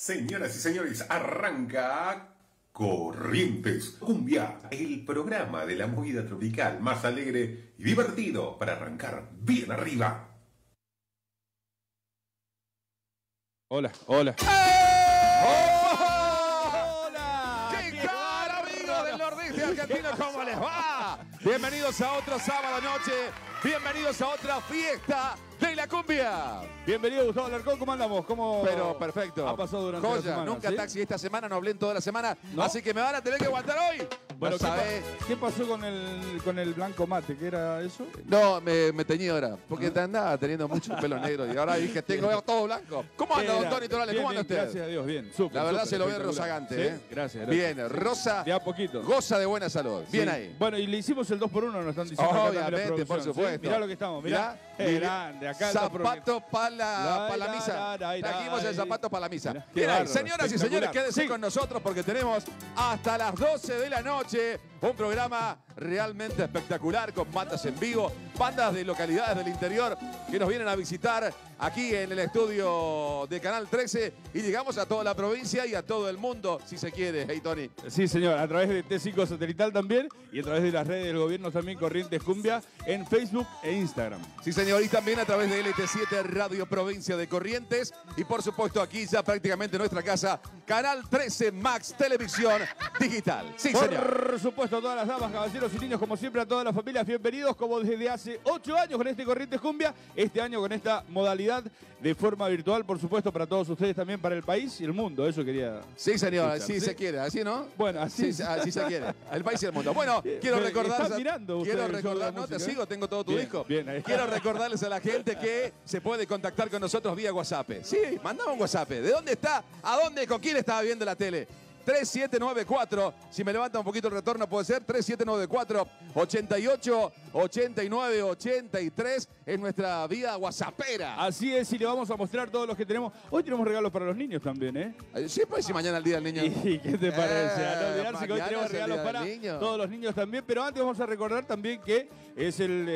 Señoras y señores, arranca Corrientes Cumbia, el programa de la movida tropical más alegre y divertido para arrancar bien arriba. Hola, hola. ¡Hola! ¿Qué tal, amigos del nordeste argentino? ¿Cómo les va? Bienvenidos a otro sábado noche. Bienvenidos a otra fiesta de la cumbia. Bienvenido, Gustavo Alarcón. ¿Cómo andamos? ¿Cómo Pero perfecto. ha pasado durante la semana? Nunca ¿sí? taxi esta semana, no hablé en toda la semana. ¿No? Así que me van a tener que aguantar hoy. Bueno, ¿No sabés? ¿qué pasó con el blanco mate? ¿Qué era eso? No, me teñí ahora. Porque te andaba teniendo mucho pelo negro. Y ahora dije, tengo todo blanco. ¿Cómo anda, don Tony Torales? ¿Cómo anda usted? Gracias a Dios, bien. Súper, La verdad súper, se lo ve espectacular. rozagante, ¿Sí? ¿eh? Gracias. Bien, Rosa De a poquito. goza de buena salud. Bien Sí. ahí. Bueno, y le hicimos el 2x1, nos están diciendo. acá también la Obviamente, por producción, supuesto. ¿sí? Mirá lo que estamos, mirá. Grande, acá el 2x1. Zapato para la misa. Trajimos el zapato para la misa. Mirá, qué Bien ahí, bárbaro, señoras y señores, espectacular. quédense Sí. con nosotros porque tenemos hasta las 12 de la noche un programa realmente espectacular con bandas en vivo, bandas de localidades del interior que nos vienen a visitar aquí en el estudio de Canal 13 y llegamos a toda la provincia y a todo el mundo, si se quiere. Hey, Tony. Sí, señor, a través de T5 Satelital también y a través de las redes del gobierno también, Corrientes Cumbia, en Facebook e Instagram. Sí, señor, y también a través de LT7 Radio Provincia de Corrientes y por supuesto aquí ya prácticamente nuestra casa, Canal 13 Max Televisión Digital. Sí, señor. Por supuesto, a todas las damas, caballeros y niños, como siempre, a todas las familias, bienvenidos como desde hace 8 años con este Corrientes Cumbia, este año con esta modalidad de forma virtual, por supuesto, para todos ustedes también, para el país y el mundo, eso quería... Sí, señor, escuchar. así se quiere, así, ¿no? Bueno, así... Sí, así se quiere. El país y el mundo. Bueno, quiero Me recordar... están mirando ustedes el show de la No, te música, sigo, tengo todo tu Bien, disco. bien, ahí. Quiero recordarles a la gente que se puede contactar con nosotros vía WhatsApp. Sí, mandame un WhatsApp. ¿De dónde está? ¿A dónde? ¿Con quién estaba viendo la tele? 3794, si me levanta un poquito el retorno puede ser 3794 88 89 83 en nuestra vía whatsappera. Así es, y le vamos a mostrar todos los que tenemos. Hoy tenemos regalos para los niños también, ¿eh? Sí, pues si mañana el día del niño. ¿Y qué te parece? A no olvidarse que hoy mañana tenemos es el regalos día para del niño. todos los niños también, pero antes vamos a recordar también que es el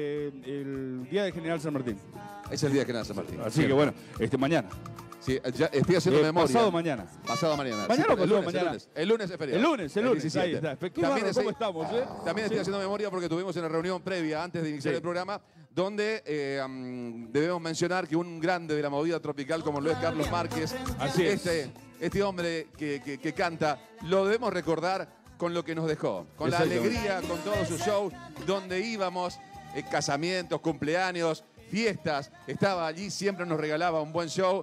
Día de General San Martín. Es el día que nace Martín. Así que bueno, mañana. Sí, ya estoy haciendo memoria. Pasado mañana. Pasado mañana. ¿Mañana o el pasado lunes, mañana? El lunes es feriado. El lunes, 17. ahí está. Qué También, bárbaro, ¿cómo estamos, también estoy Sí. haciendo memoria porque tuvimos una reunión previa antes de iniciar Sí. el programa donde debemos mencionar que un grande de la movida tropical como lo es Carlos Márquez, Así es. este hombre que canta, lo debemos recordar con lo que nos dejó, con la Exactamente. alegría, con todos sus shows, donde íbamos, casamientos, cumpleaños, fiestas, estaba allí, siempre nos regalaba un buen show,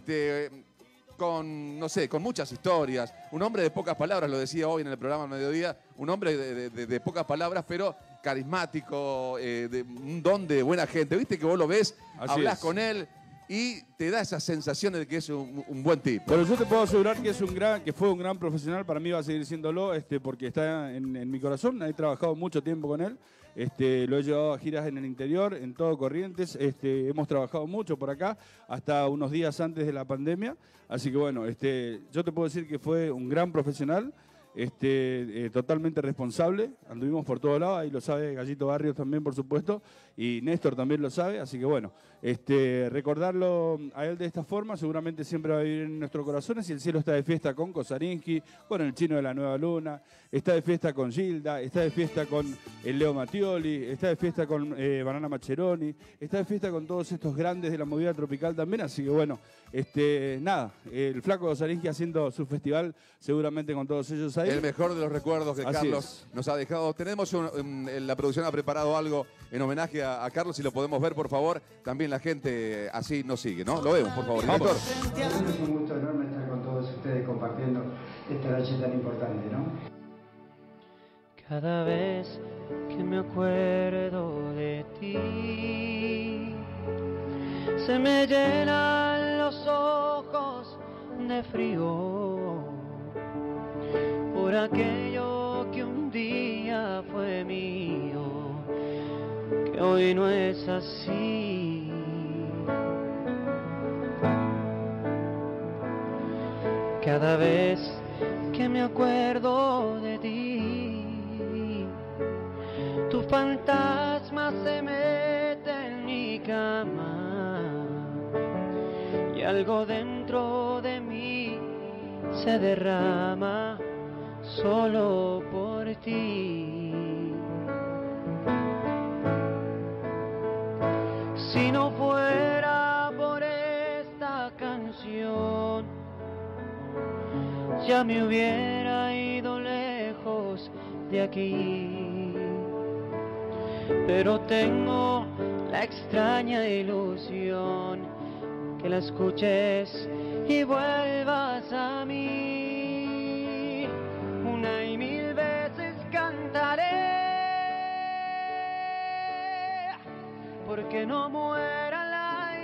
con, no sé, con muchas historias. Un hombre de pocas palabras, lo decía hoy en el programa al mediodía, un hombre de pocas palabras, pero carismático, de un don de buena gente. Viste que vos lo ves, Así hablas es. con él y te da esa sensación de que es un buen tipo. Bueno, yo te puedo asegurar que que fue un gran profesional, para mí va a seguir siéndolo, porque está en mi corazón, he trabajado mucho tiempo con él, lo he llevado a giras en el interior, en todo Corrientes, hemos trabajado mucho por acá, hasta unos días antes de la pandemia, así que bueno, yo te puedo decir que fue un gran profesional, totalmente responsable, anduvimos por todos lados, ahí lo sabe Gallito Barrios también, por supuesto, y Néstor también lo sabe, así que bueno, recordarlo a él de esta forma seguramente siempre va a vivir en nuestros corazones y el cielo está de fiesta con Kosarinsky, con el Chino de la Nueva Luna, está de fiesta con Gilda, está de fiesta con el Leo Mattioli, está de fiesta con Banana Maccheroni, está de fiesta con todos estos grandes de la movida tropical también, así que bueno, nada, el flaco Kosarinsky haciendo su festival seguramente con todos ellos ahí. El mejor de los recuerdos que Así Carlos nos ha dejado. Tenemos la producción ha preparado algo en homenaje a Carlos, si lo podemos ver, por favor. También la gente así nos sigue, ¿no? Lo vemos, por favor. Director. Es un gusto enorme estar con todos ustedes compartiendo esta noche tan importante, ¿no? Cada vez que me acuerdo de ti, se me llenan los ojos de frío por aquello que un día fue mío, que hoy no es así. Cada vez que me acuerdo de ti, tu fantasma se mete en mi cama y algo dentro de mí se derrama solo por ti. Si no fuera por esta canción, ya me hubiera ido lejos de aquí. Pero tengo la extraña ilusión que la escuches y vuelvas a mí. Una y mil veces cantaré porque no muera la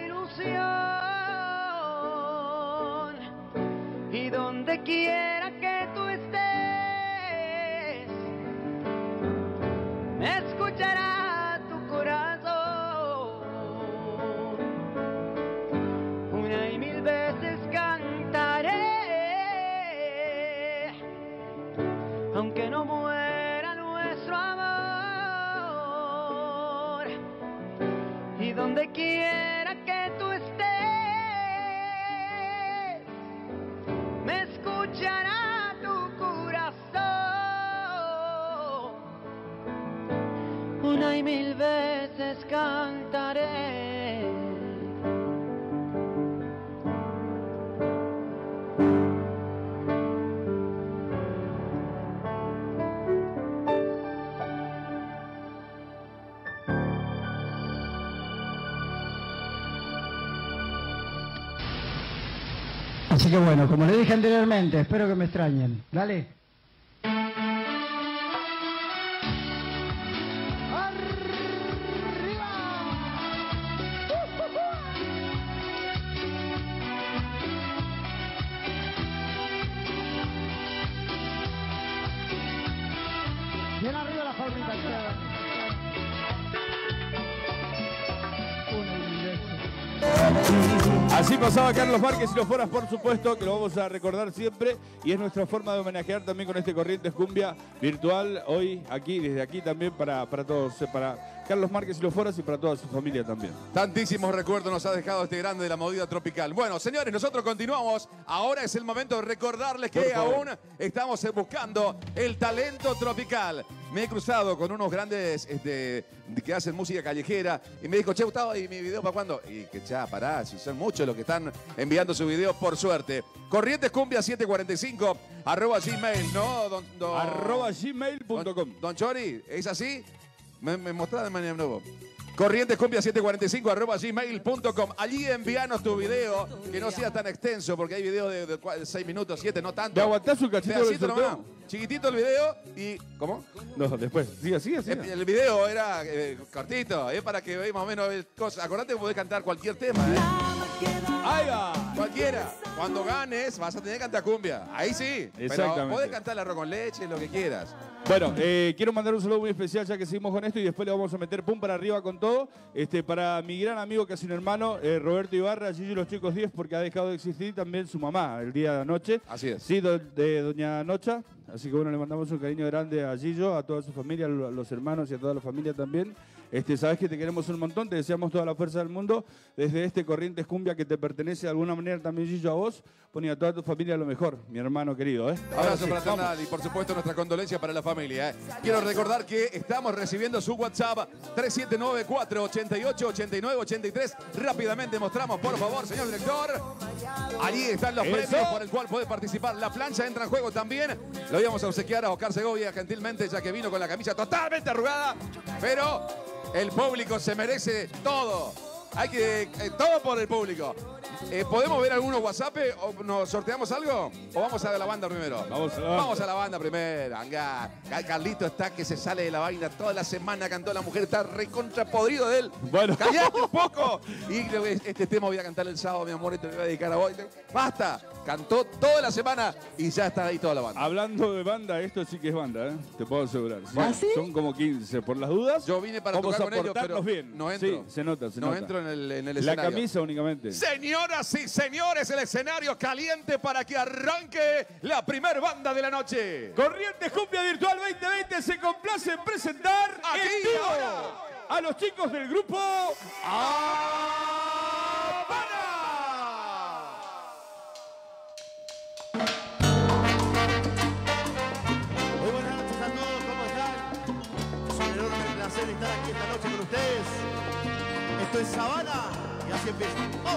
ilusión. Y donde quiera que tú estés, me escuchará tu corazón. Una y mil veces cantaré, aunque no muera nuestro amor. Y donde quiera que tú estés, me escuchará tu corazón. Una y mil veces cantaré. Así que bueno, como le dije anteriormente, espero que me extrañen. Dale. Bien arriba las palmitas. Así pasaba Carlos Márquez y los Foras, por supuesto, que lo vamos a recordar siempre. Y es nuestra forma de homenajear también con este Corrientes Cumbia virtual. Hoy, aquí, desde aquí también para todos, para Carlos Márquez y los Foras y para toda su familia también. Tantísimos recuerdos nos ha dejado este grande de la movida tropical. Bueno, señores, nosotros continuamos. Ahora es el momento de recordarles que aún estamos buscando el talento tropical. Me he cruzado con unos grandes que hacen música callejera y me dijo, che, Gustavo, ¿y mi video para cuándo? Y que ya, pará, si son muchos los que están enviando sus videos, por suerte. Corrientes Cumbia 745, @gmail, ¿no? @gmail.com. Don Chori, ¿es así? Me mostrá de manera nueva. Corrientes Cumbia 745, @gmail.com. Allí envíanos tu video, que no sea tan extenso, porque hay videos de 6 minutos, 7, no tanto. ¿Te aguantás un cachito del Pedacito nomás. sorteo? Chiquitito el video y... ¿Cómo? No, después. Siga. El video era cortito, para que veáis más o menos cosas. Acordate que podés cantar cualquier tema, ¡Ahí va! Cualquiera. Cuando ganes, vas a tener que cantar cumbia. Ahí sí. Exactamente. Pero podés cantar el arroz con leche, lo que quieras. Bueno, quiero mandar un saludo muy especial ya que seguimos con esto y después le vamos a meter pum para arriba con todo. Para mi gran amigo, casi un hermano, Roberto Ibarra, Gigi los Chicos 10, porque ha dejado de existir también su mamá el día de anoche. Así es. Sí, de doña Nocha. Así que bueno, le mandamos un cariño grande a Gillo, a toda su familia, a los hermanos y a toda la familia también. Sabes que te queremos un montón, te deseamos toda la fuerza del mundo. Desde este Corrientes Cumbia que te pertenece de alguna manera también, Gillo, a vos, pone a toda tu familia lo mejor, mi hermano querido. Abrazo fraternal y por supuesto nuestra condolencia para la familia. Quiero recordar que estamos recibiendo su WhatsApp 3794-888983. Rápidamente mostramos, por favor, señor director. Allí están los premios por el cual puede participar. La plancha entra en juego también. Lo íbamos a obsequiar a Oscar Segovia gentilmente, ya que vino con la camisa totalmente arrugada. Pero el público se merece todo. Hay que... todo por el público. ¿Podemos ver algunos WhatsApp o nos sorteamos algo? ¿O vamos a la banda primero? Vamos a la banda primero. Anga. Carlito está que se sale de la vaina toda la semana, cantó la mujer, está recontra podrido de él. Bueno. ¡Cállate un poco! Y este tema voy a cantar el sábado, mi amor, y te lo voy a dedicar a vos. ¡Basta! Cantó toda la semana y ya está ahí toda la banda. Hablando de banda, esto sí que es banda, te puedo asegurar. Sí, son como 15, por las dudas. Yo vine para tocar con ellos, pero bien. No entro. Sí, se nota. No entro en el escenario. La camisa únicamente. Señoras y señores, el escenario caliente para que arranque la primer banda de la noche. Corrientes Cumbia Virtual 2020 se complace en presentar Aquí en vivo ahora a los chicos del grupo Habana. noche con ustedes. Esto es Sabana y así empieza. ¡Oh!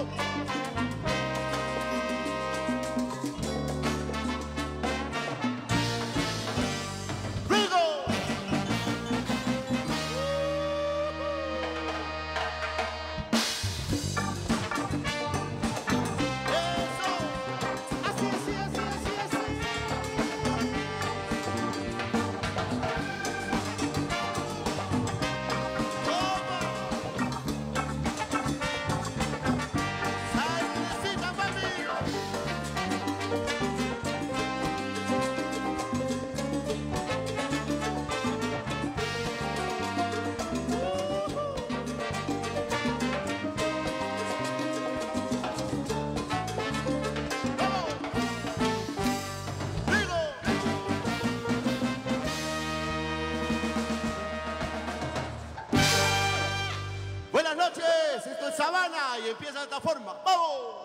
Esto es Sabana y empieza de esta forma. ¡Vamos!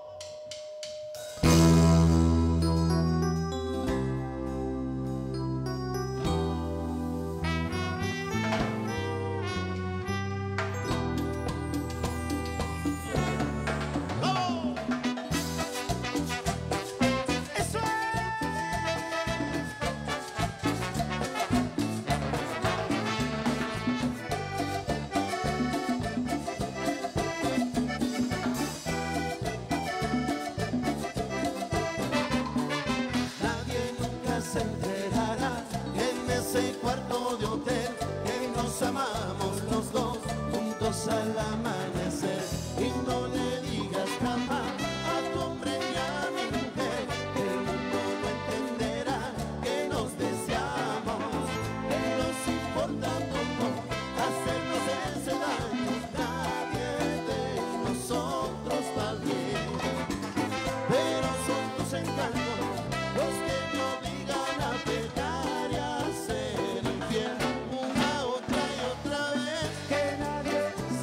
Al amanecer, y no le digas jamás a tu hombre y a mi mujer, el mundo no entenderá que nos deseamos, que nos importa poco hacernos ese daño. Nadie de nosotros va bien, pero son tus encantos los que me obligan a pecar y a ser infiel una, otra y otra vez. Que nadie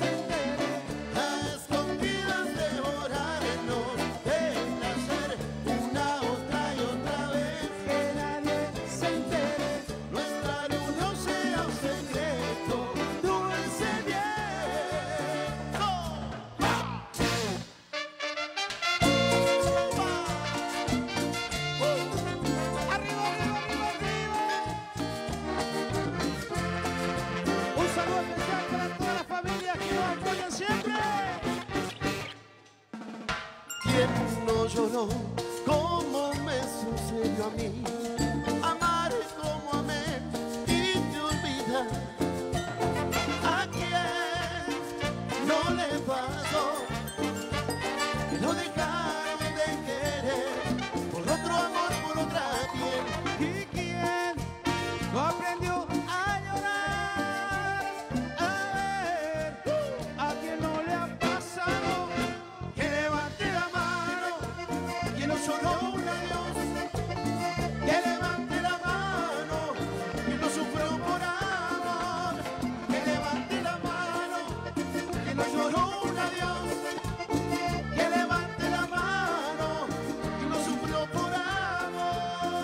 lloró como me sucedió a mí, amar como amé y te olvidar. ¿A quién no le pasó que lo dejaron de querer por otro amor, por otra piel? ¿Y quién no aprendió a llorar? A ver, ¿a quién no le ha pasado que levante la mano? Que no lloró un adiós, que levante la mano, que no sufrió por amor, que levante la mano, que no lloró un adiós, que levante la mano, que no sufrió por amor.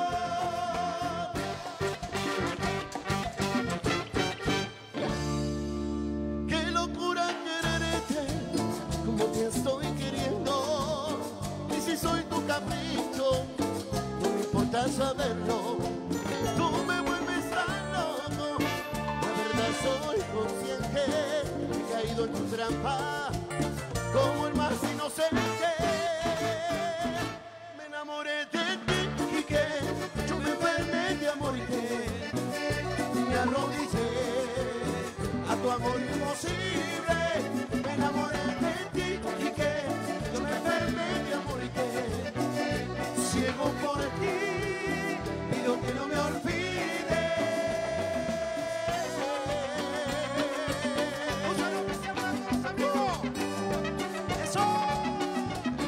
Qué locura quererte como te estoy queriendo. Y si soy tu capricho, no me importa saberlo. Tú me vuelves tan loco. La verdad soy consciente, he caído en tu trampa como el más inocente. Me enamoré de ti y que yo me enfermé de amor y que me arrodillé a tu amor imposible. Me enamoré de ti y que yo me enfermé de amor y que ciego por ti pido que no me olvides. Un saludo especial para todos los amigos. ¡Eso!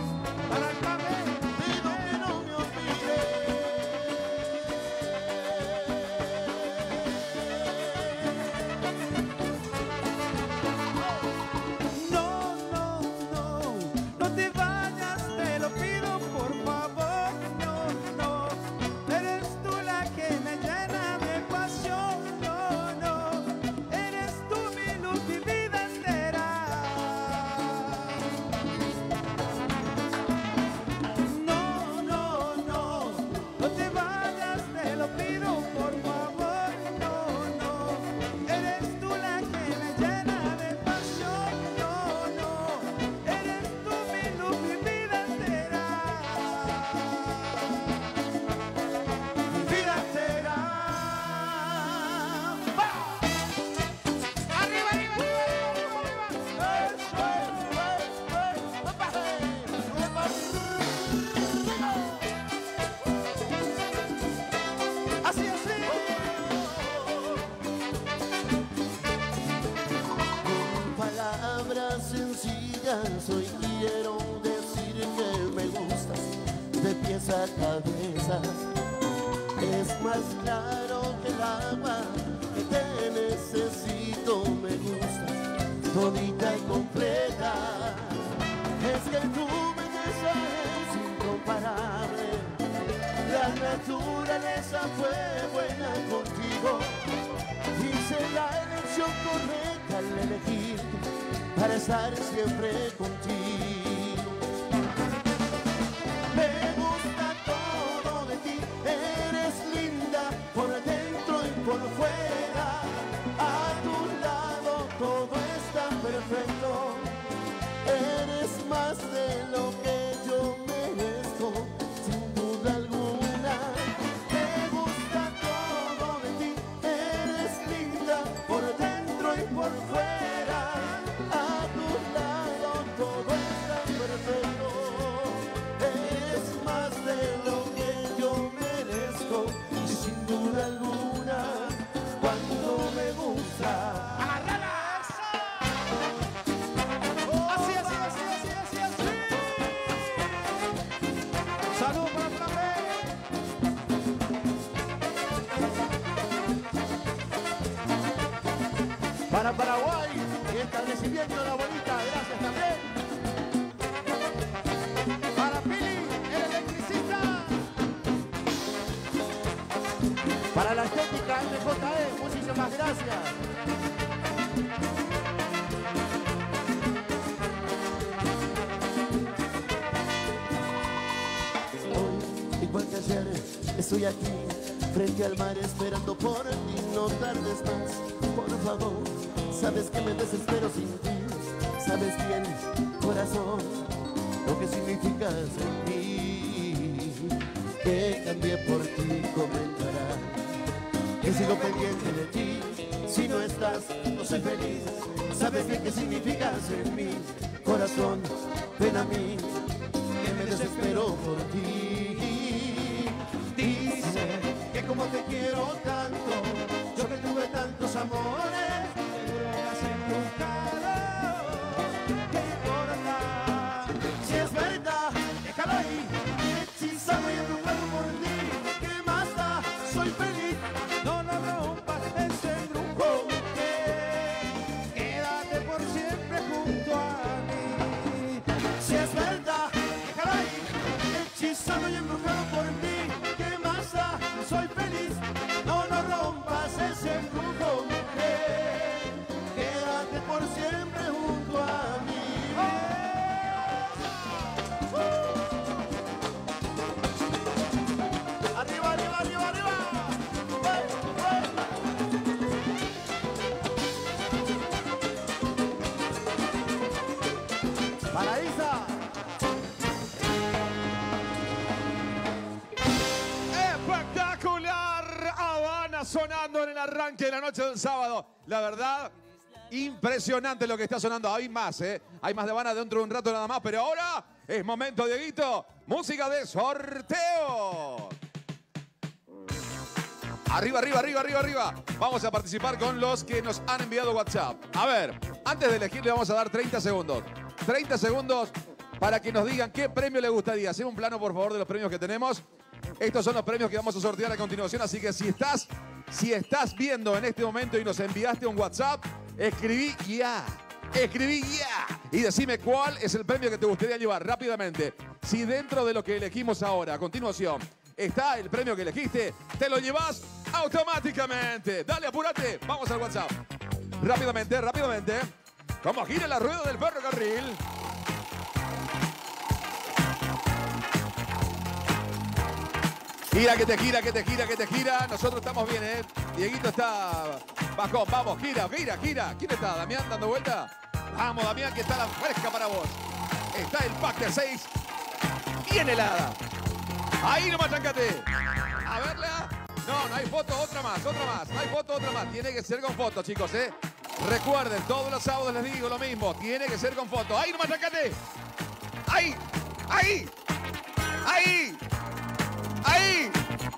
sencilla soy, quiero decir que me gustas de pies a cabeza. Es más claro que el agua, que te necesito, me gustas todita y completa. Es que tu belleza es incomparable, la naturaleza fue buena contigo. Hice la elección correcta al elegir para estar siempre contigo. Me gusta todo de ti, eres linda por dentro y por fuera. A tu lado todo está perfecto, eres más de lo que yo merezco, sin duda alguna. Me gusta todo de ti, eres linda por dentro y por fuera. A tu lado todo está perfecto, eres más de lo que yo merezco, y sin duda alguna, cuando me gusta. Para Paraguay y establecimiento de la Bonita, gracias también. Para Pili, el electricista. Para la estética MJE, muchísimas gracias. Hoy, igual que ayer, estoy aquí, frente al mar, esperando por ti. No tardes más, por favor. Sabes que me desespero sin ti, sabes bien, corazón, lo que significas en mí. Que cambié por ti, comentará, que sigo pendiente de ti. Si no estás, no soy feliz, sabes bien que significas en mí. Corazón, ven a mí, que me desespero por ti. Dice que como te quiero tanto, yo que tuve tantos amores, si es verdad, déjalo ahí, hechizado y embrujado por ti. ¿Qué más da? Soy feliz. No rompas ese embrujo, quédate por siempre junto a mí. Si es verdad, déjalo ahí, hechizado y embrujado por ti. ¿Qué más da? Soy feliz. No rompas ese embrujo, mujer, quédate por siempre junto a mí. Arriba, arriba, arriba, arriba. Para Isa. Espectacular, Habana sonando en el arranque de la noche del sábado. La verdad, impresionante lo que está sonando. Hay más, ¿eh? Hay más de Habana dentro de un rato nada más, pero ahora es momento, Dieguito, música de sorteo. Arriba, arriba, arriba, arriba, arriba. Vamos a participar con los que nos han enviado WhatsApp. A ver, antes de elegir le vamos a dar 30 segundos. 30 segundos para que nos digan qué premio le gustaría. Hacer un plano, por favor, de los premios que tenemos. Estos son los premios que vamos a sortear a continuación, así que si estás viendo en este momento y nos enviaste un WhatsApp, escribí ya. Escribí ya. Y decime cuál es el premio que te gustaría llevar rápidamente. Si dentro de lo que elegimos ahora, a continuación, está el premio que elegiste, te lo llevas automáticamente. Dale, apúrate. Vamos al WhatsApp. Rápidamente, rápidamente. Como gira la rueda del ferrocarril. Gira, que te gira, que te gira, que te gira. Nosotros estamos bien, ¿eh? Dieguito está bajón. Vamos, gira, gira, gira. ¿Quién está? ¿Damián dando vuelta? Vamos, Damián, que está la fresca para vos. Está el pack de 6. Bien helada. Ahí nomás, trancate. A verla. No, no hay foto, otra más, otra más. No hay foto, otra más. Tiene que ser con foto, chicos, ¿eh? Recuerden, todos los sábados les digo lo mismo. Tiene que ser con foto. Ahí nomás, trancate. Ahí, ahí, ahí. ¡Ahí!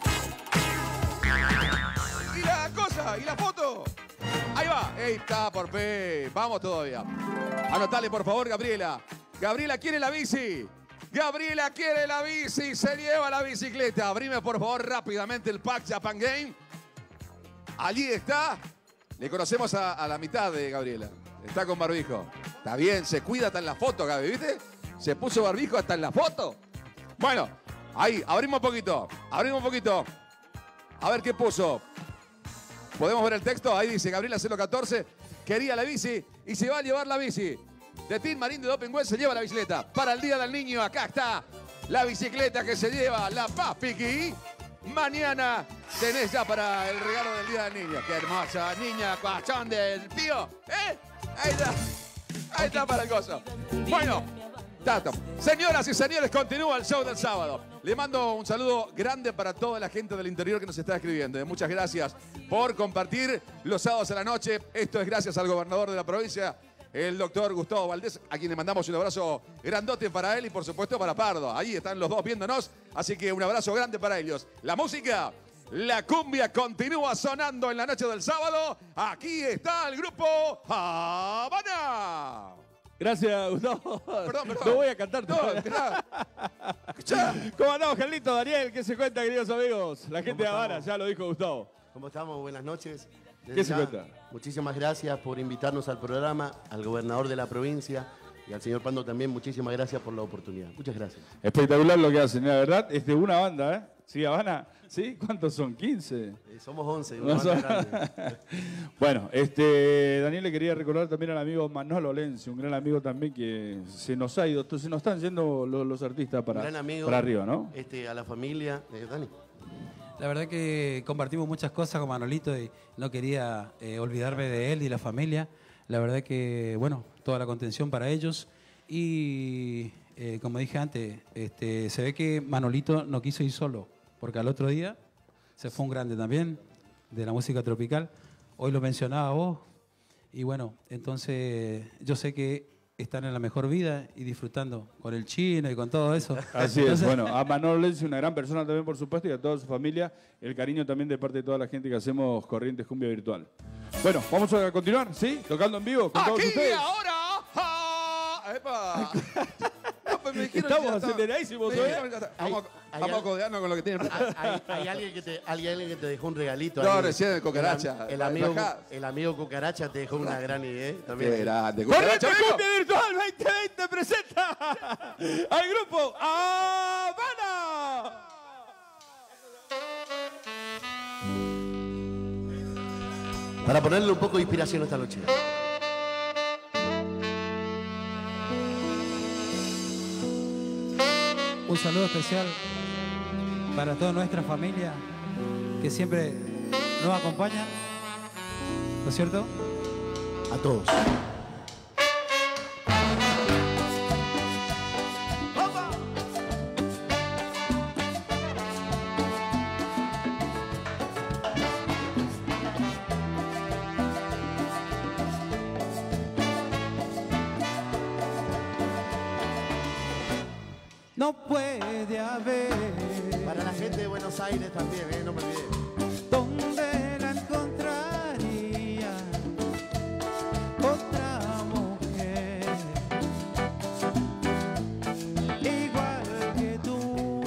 ¿Y la cosa? ¿Y la foto? Ahí va. Ahí está, por fin. Vamos todavía. Anotale, por favor, Gabriela. Gabriela quiere la bici. Gabriela quiere la bici. Se lleva la bicicleta. Abrime, por favor, rápidamente el pack Japan Game. Allí está. Le conocemos a la mitad de Gabriela. Está con barbijo. Está bien, se cuida hasta en la foto, Gaby, ¿viste? Se puso barbijo hasta en la foto. Bueno, ahí, abrimos un poquito. Abrimos un poquito. A ver qué puso. ¿Podemos ver el texto? Ahí dice, Gabriela 014 quería la bici y se va a llevar la bici. De Team Marín de Dopingüe se lleva la bicicleta. Para el Día del Niño, acá está la bicicleta que se lleva la Paz Piqui. Mañana tenés ya para el regalo del Día del Niño. ¡Qué hermosa niña, cuachón del tío! ¿Eh? Ahí está. Ahí está para el gozo. Bueno, Tato. Señoras y señores, continúa el show del sábado. Le mando un saludo grande para toda la gente del interior que nos está escribiendo. Muchas gracias por compartir los sábados a la noche. Esto es gracias al gobernador de la provincia, el doctor Gustavo Valdés, a quien le mandamos un abrazo grandote para él y por supuesto para Pardo. Ahí están los dos viéndonos, así que un abrazo grande para ellos. La música, la cumbia continúa sonando en la noche del sábado. Aquí está el grupo Habana. Gracias, Gustavo. Perdón. No voy a cantar. No, ¿Cómo andamos, Carlito, Daniel? ¿Qué se cuenta, queridos amigos? La gente de Habana, ya lo dijo Gustavo. ¿Cómo estamos? Buenas noches. ¿Qué se cuenta? Muchísimas gracias por invitarnos al programa, al gobernador de la provincia y al señor Pando también. Muchísimas gracias por la oportunidad. Muchas gracias. Espectacular lo que hacen, la verdad. Una banda, ¿eh? Sí, Habana. ¿Sí? ¿Cuántos son? ¿15? Somos 11. Una banda grande. Bueno, Daniel le quería recordar también al amigo Manolo Lenzi, un gran amigo también que se nos ha ido, se nos están yendo los artistas para arriba, ¿no? A la familia. Dani. La verdad que compartimos muchas cosas con Manolito y no quería olvidarme de él y la familia. La verdad que, bueno, toda la contención para ellos. Y como dije antes, se ve que Manolito no quiso ir solo, porque al otro día se fue un grande también de la música tropical. Hoy lo mencionaba vos. Y bueno, entonces yo sé que están en la mejor vida y disfrutando con el chino y con todo eso. Así es, bueno, a Manolo Lenzi, una gran persona también, por supuesto, y a toda su familia, el cariño también de parte de toda la gente que hacemos Corrientes Cumbia Virtual. Bueno, vamos a continuar, ¿sí? Tocando en vivo con todos ustedes. ¡Aquí ahora! ¡Epa! Estamos aceleradísimos, ¿eh? Vamos a codearnos con lo que tiene. Hay alguien que te dejó un regalito. No, recién el Cucaracha. El amigo Cucaracha te dejó una gran idea también. Qué grande, Cucaracha. Corrientes Cumbia Virtual 2020 presenta al grupo Habana. Para ponerle un poco de inspiración esta noche. Un saludo especial para toda nuestra familia que siempre nos acompaña, ¿no es cierto? A todos. No puede haber. Para la gente de Buenos Aires también, no me olvides. ¿Dónde la encontraría otra mujer igual que tú?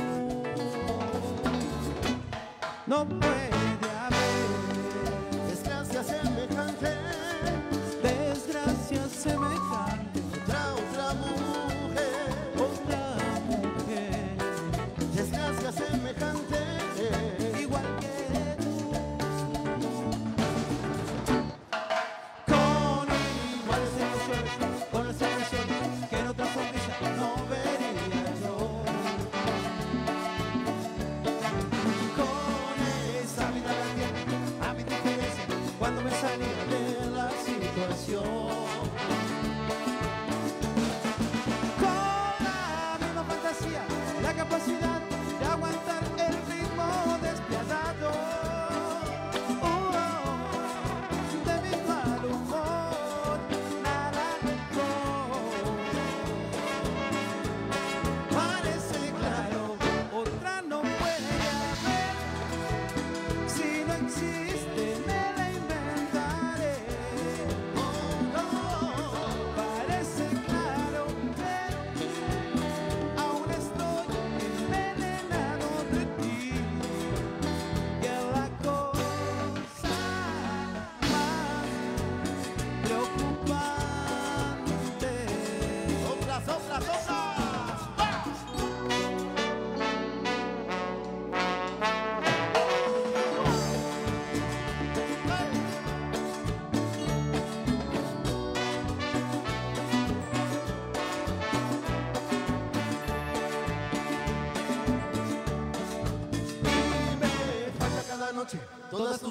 No puede haber desgracias semejantes, desgracias semejantes. Otra mujer, desgracias semejantes, igual que tú. Con las emociones que en otra sonrisa no vería yo. Con esa vida latente a mi diferencia cuando me salía de la situación.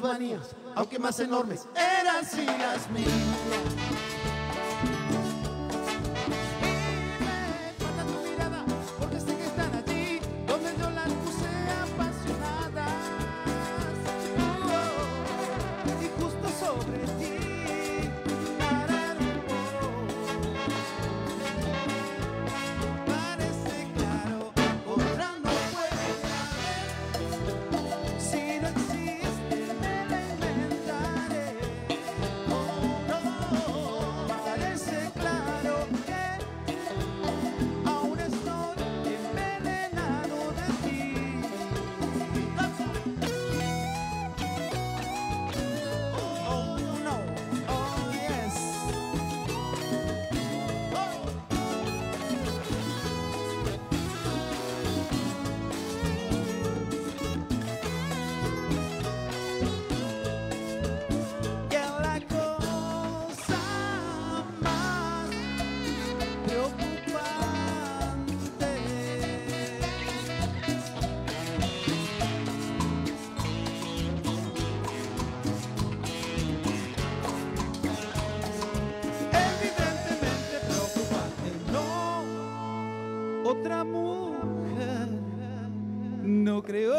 manías, aunque más enormes, eran sí las mías. Otra mujer no creo.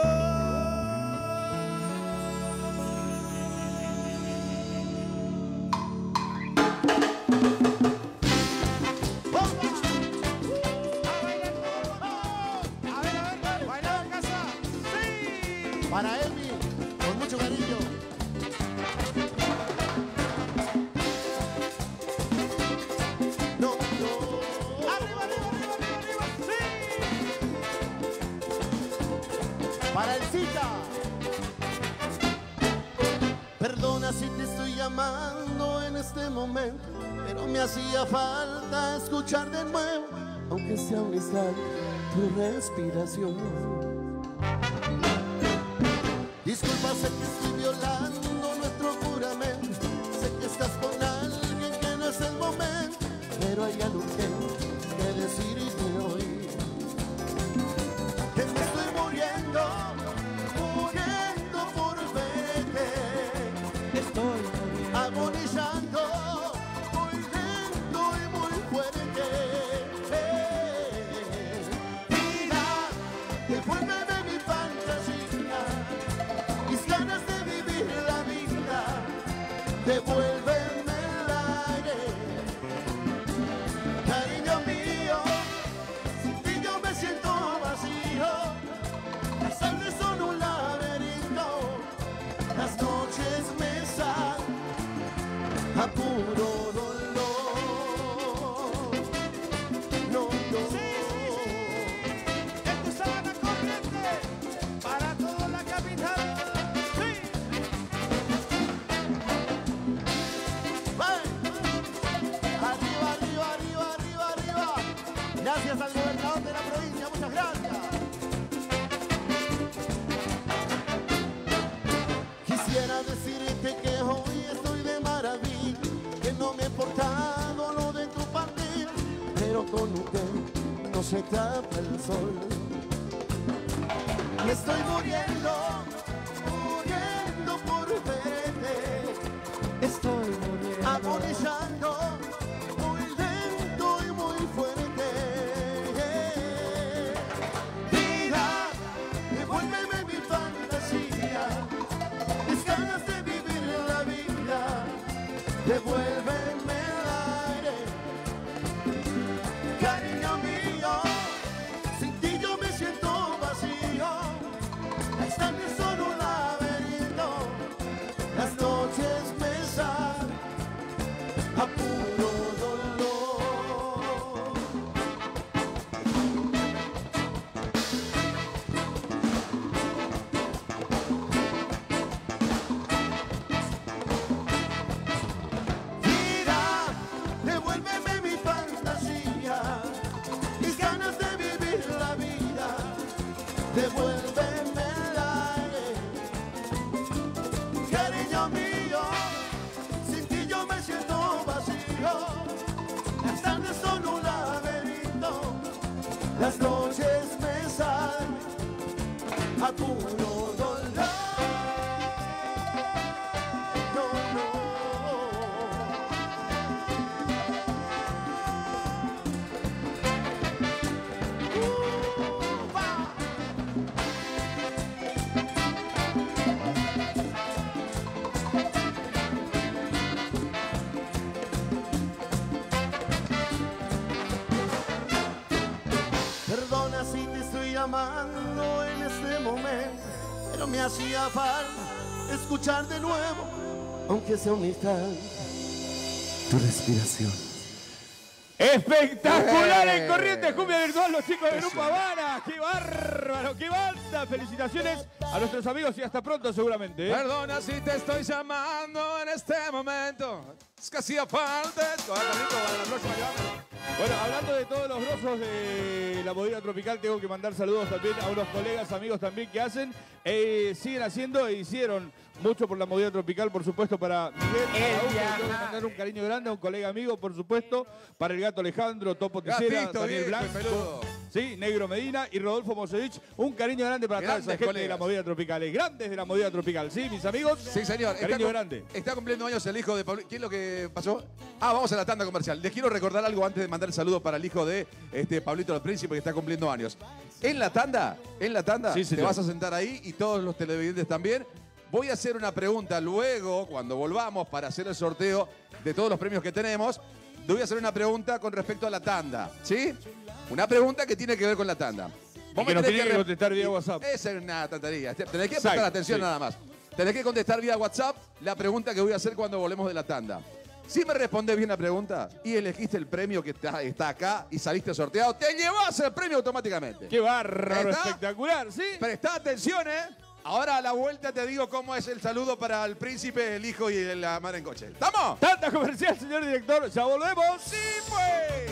Para Elmi, con mucho cariño. No, no. Arriba, arriba, arriba, arriba, arriba. Sí. Para Elcita. Perdona si te estoy llamando en este momento, pero me hacía falta escuchar de nuevo, aunque sea un instante, tu respiración. Disculpa, sé que estoy violando nuestro juramento. Sé que estás con alguien que no es el momento, pero hay algo que decirte hoy. Que me estoy muriendo, muriendo por verte. Estoy agonizando, muy lento y muy fuerte. Vida, devuélveme mi fantasía, mis ganas de vivir la vida, devuélveme el aire. Cariño mío, sin ti yo me siento vacío. Las tardes son un laberinto, las noches me salen a puro dolor. No, no. Esto es Sabana Corriente para toda la capital. Arriba, arriba, arriba, arriba, arriba. Gracias al gobernador de la provincia, muchas gracias. Quisiera decirte que hoy estoy de maravilla, que no me he portado lo de tu partida, pero con usted no se tapa el sol. Me estoy muriendo, muriendo por verte. Estoy muriendo. Agonizando, muy lento y muy fuerte. Vida, devuélveme mi fantasía, mis ganas de vivir la vida, devuélveme el aire. Cariño mío, sin ti yo me siento vacío. Las tardes son un laberinto, las noches me salen a puro dolor. Vida, devuélveme mi fantasía, mis ganas de vivir la vida, devuélveme el aire. Cariño mío, sin ti yo me siento vacío. Las tardes son un laberinto, las noches me salen a puro dolor. amando en este momento, pero me hacía falta escuchar de nuevo, aunque sea un instante, tu respiración. Espectacular en Corrientes Cumbia Virtual, los chicos de Grupo Habana. ¡Qué bárbaro! ¡Qué banda! Felicitaciones a nuestros amigos y hasta pronto seguramente. Perdona si te estoy llamando en este momento. Es que hacía falta. Bueno, hablando de todos los grosos de la movida tropical, tengo que mandar saludos también a unos colegas, amigos también que hacen, siguen haciendo e hicieron mucho por la movida tropical, por supuesto, para Miguel. Tengo que mandar un cariño grande a un colega amigo, por supuesto, para el Gato Alejandro, Topo Ticera, Daniel Blanco, sí, Negro Medina y Rodolfo Mosevich. Un cariño grande para toda esa gente de la movida tropical, grandes de la movida tropical, ¿sí, mis amigos? Sí, señor. Cariño grande. Está cumpliendo años el hijo de Pablo. ¿Qué es lo que pasó? Vamos a la tanda comercial. Les quiero recordar algo antes de mandar el saludo para el hijo de Pablito el Príncipe, que está cumpliendo años. En la tanda, sí, te vas a sentar ahí y todos los televidentes también. Voy a hacer una pregunta luego, cuando volvamos, para hacer el sorteo de todos los premios que tenemos. Voy a hacer una pregunta con respecto a la tanda, ¿sí? Una pregunta que tiene que ver con la tanda. Y que nos tiene que contestar vía WhatsApp. Esa es una tontería. Tenés que prestar atención nada más. Tenés que contestar vía WhatsApp la pregunta que voy a hacer cuando volvemos de la tanda. Si me respondés bien la pregunta y elegiste el premio que está acá y saliste sorteado, te llevas el premio automáticamente. ¡Qué bárbaro! Espectacular, ¿sí? Prestá atención, ¿eh? Ahora a la vuelta te digo cómo es el saludo para el príncipe, el hijo y la madre en coche. ¿Estamos? Tanta comercial, señor director. ¡Ya volvemos! ¡Sí, pues!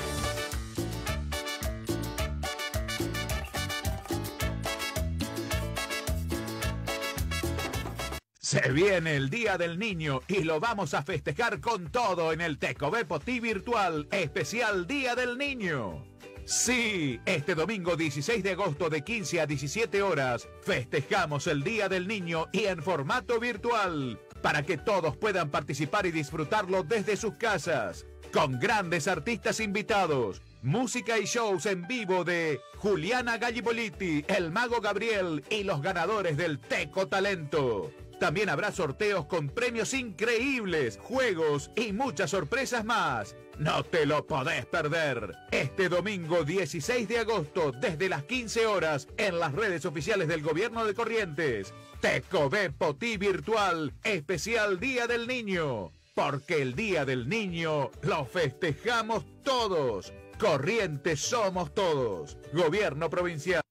Se viene el Día del Niño y lo vamos a festejar con todo en el Teco-B Potí Virtual Especial Día del Niño. Sí, este domingo 16 de agosto de 15 a 17 horas festejamos el Día del Niño y en formato virtual para que todos puedan participar y disfrutarlo desde sus casas con grandes artistas invitados, música y shows en vivo de Juliana Gallipoliti, el Mago Gabriel y los ganadores del Teco Talento. También habrá sorteos con premios increíbles, juegos y muchas sorpresas más. No te lo podés perder. Este domingo 16 de agosto desde las 15 horas en las redes oficiales del Gobierno de Corrientes. Teco-B Potí Virtual Especial Día del Niño. Porque el Día del Niño lo festejamos todos. Corrientes somos todos. Gobierno Provincial.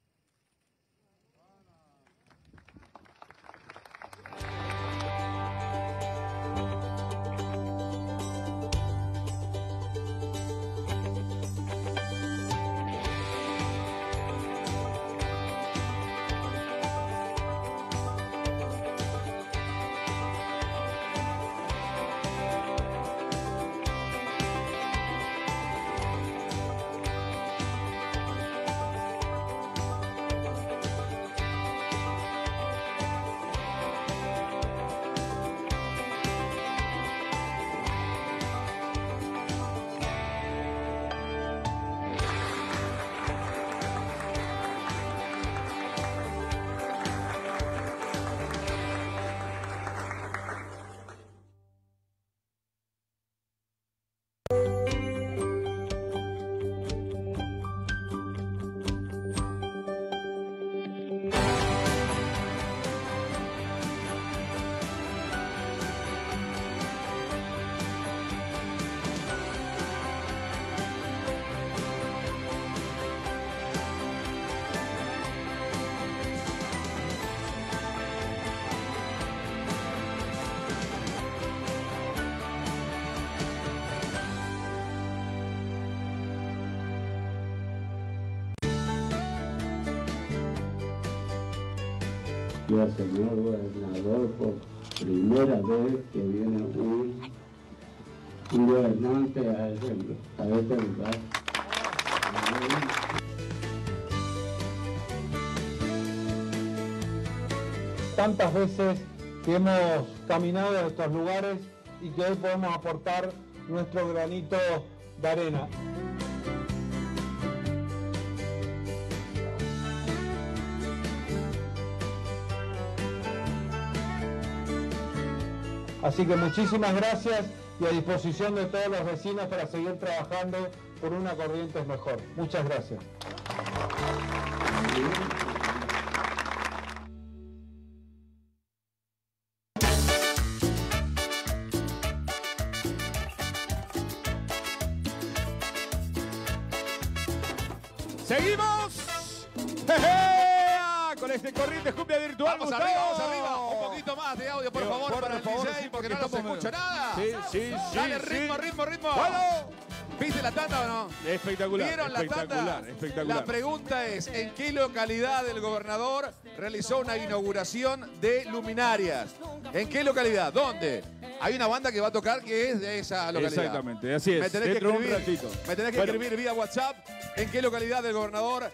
Y al señor gobernador, por primera vez que viene un gobernante a este lugar. Tantas veces que hemos caminado en estos lugares y que hoy podemos aportar nuestro granito de arena. Así que muchísimas gracias y a disposición de todos los vecinos para seguir trabajando por una Corrientes mejor. Muchas gracias. Seguimos. ¡Jeje! Con este Corrientes Cumbia Virtual. Vamos arriba. Un poquito más de audio, por favor, para el DJ, sí, porque no se escucha nada. Sí. Dale, ritmo. Bueno. ¿Viste la tanda o no? Espectacular. ¿Vieron la tanda? Espectacular. La pregunta es, ¿en qué localidad el gobernador realizó una inauguración de luminarias? ¿En qué localidad? ¿Dónde? Hay una banda que va a tocar que es de esa localidad. Exactamente, así es. Me tenés Dentro que de un ratito. Me tenés que escribir vía WhatsApp en qué localidad el gobernador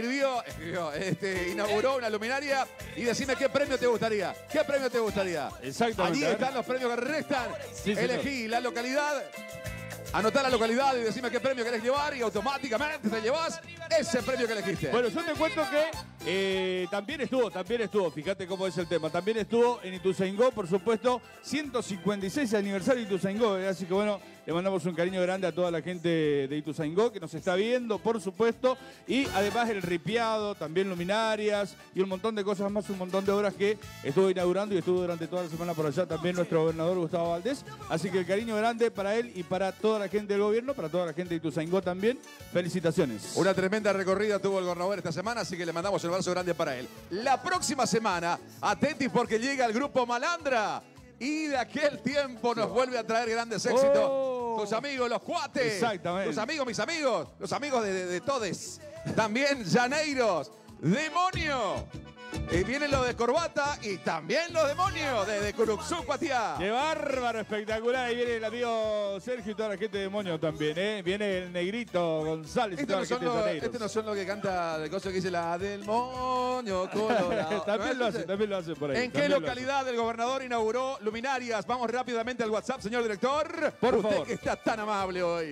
inauguró una luminaria y decime qué premio te gustaría. ¿Qué premio te gustaría? Exactamente. Allí están los premios que restan. Sí, elegí la localidad. Anotá la localidad y decime qué premio querés llevar y automáticamente te llevas ese premio que elegiste. Bueno, yo te cuento que también estuvo, fíjate cómo es el tema, también estuvo en Ituzaingó, por supuesto, 156 aniversario de Ituzaingó, así que bueno, le mandamos un cariño grande a toda la gente de Ituzaingó que nos está viendo, por supuesto, y además el ripiado, también luminarias y un montón de cosas más, un montón de obras que estuvo inaugurando y estuvo durante toda la semana por allá también nuestro gobernador Gustavo Valdés, así que el cariño grande para él y para toda la gente del gobierno, para toda la gente de Ituzaingó también, felicitaciones. Una tremenda recorrida tuvo el gobernador esta semana, así que le mandamos un abrazo grande para él. La próxima semana, atentis porque llega el grupo Malandra. Y de aquel tiempo nos vuelve a traer grandes éxitos. Tus amigos, los cuates. Exactamente. Tus amigos, mis amigos. Los amigos de todes. También Llaneiros. Demonio. Vienen los de Corbata y también los demonios de Curuxú, Patiá. ¡Qué bárbaro! Espectacular. Ahí viene el amigo Sergio y toda la gente de demonio también, ¿eh? Viene el negrito González y toda la gente de Llaneiros. Este no son los que canta el coso que dice la del moño colorado. También lo hace por ahí. ¿En qué localidad el gobernador inauguró luminarias? Vamos rápidamente al WhatsApp, señor director. Por favor. Que está tan amable hoy.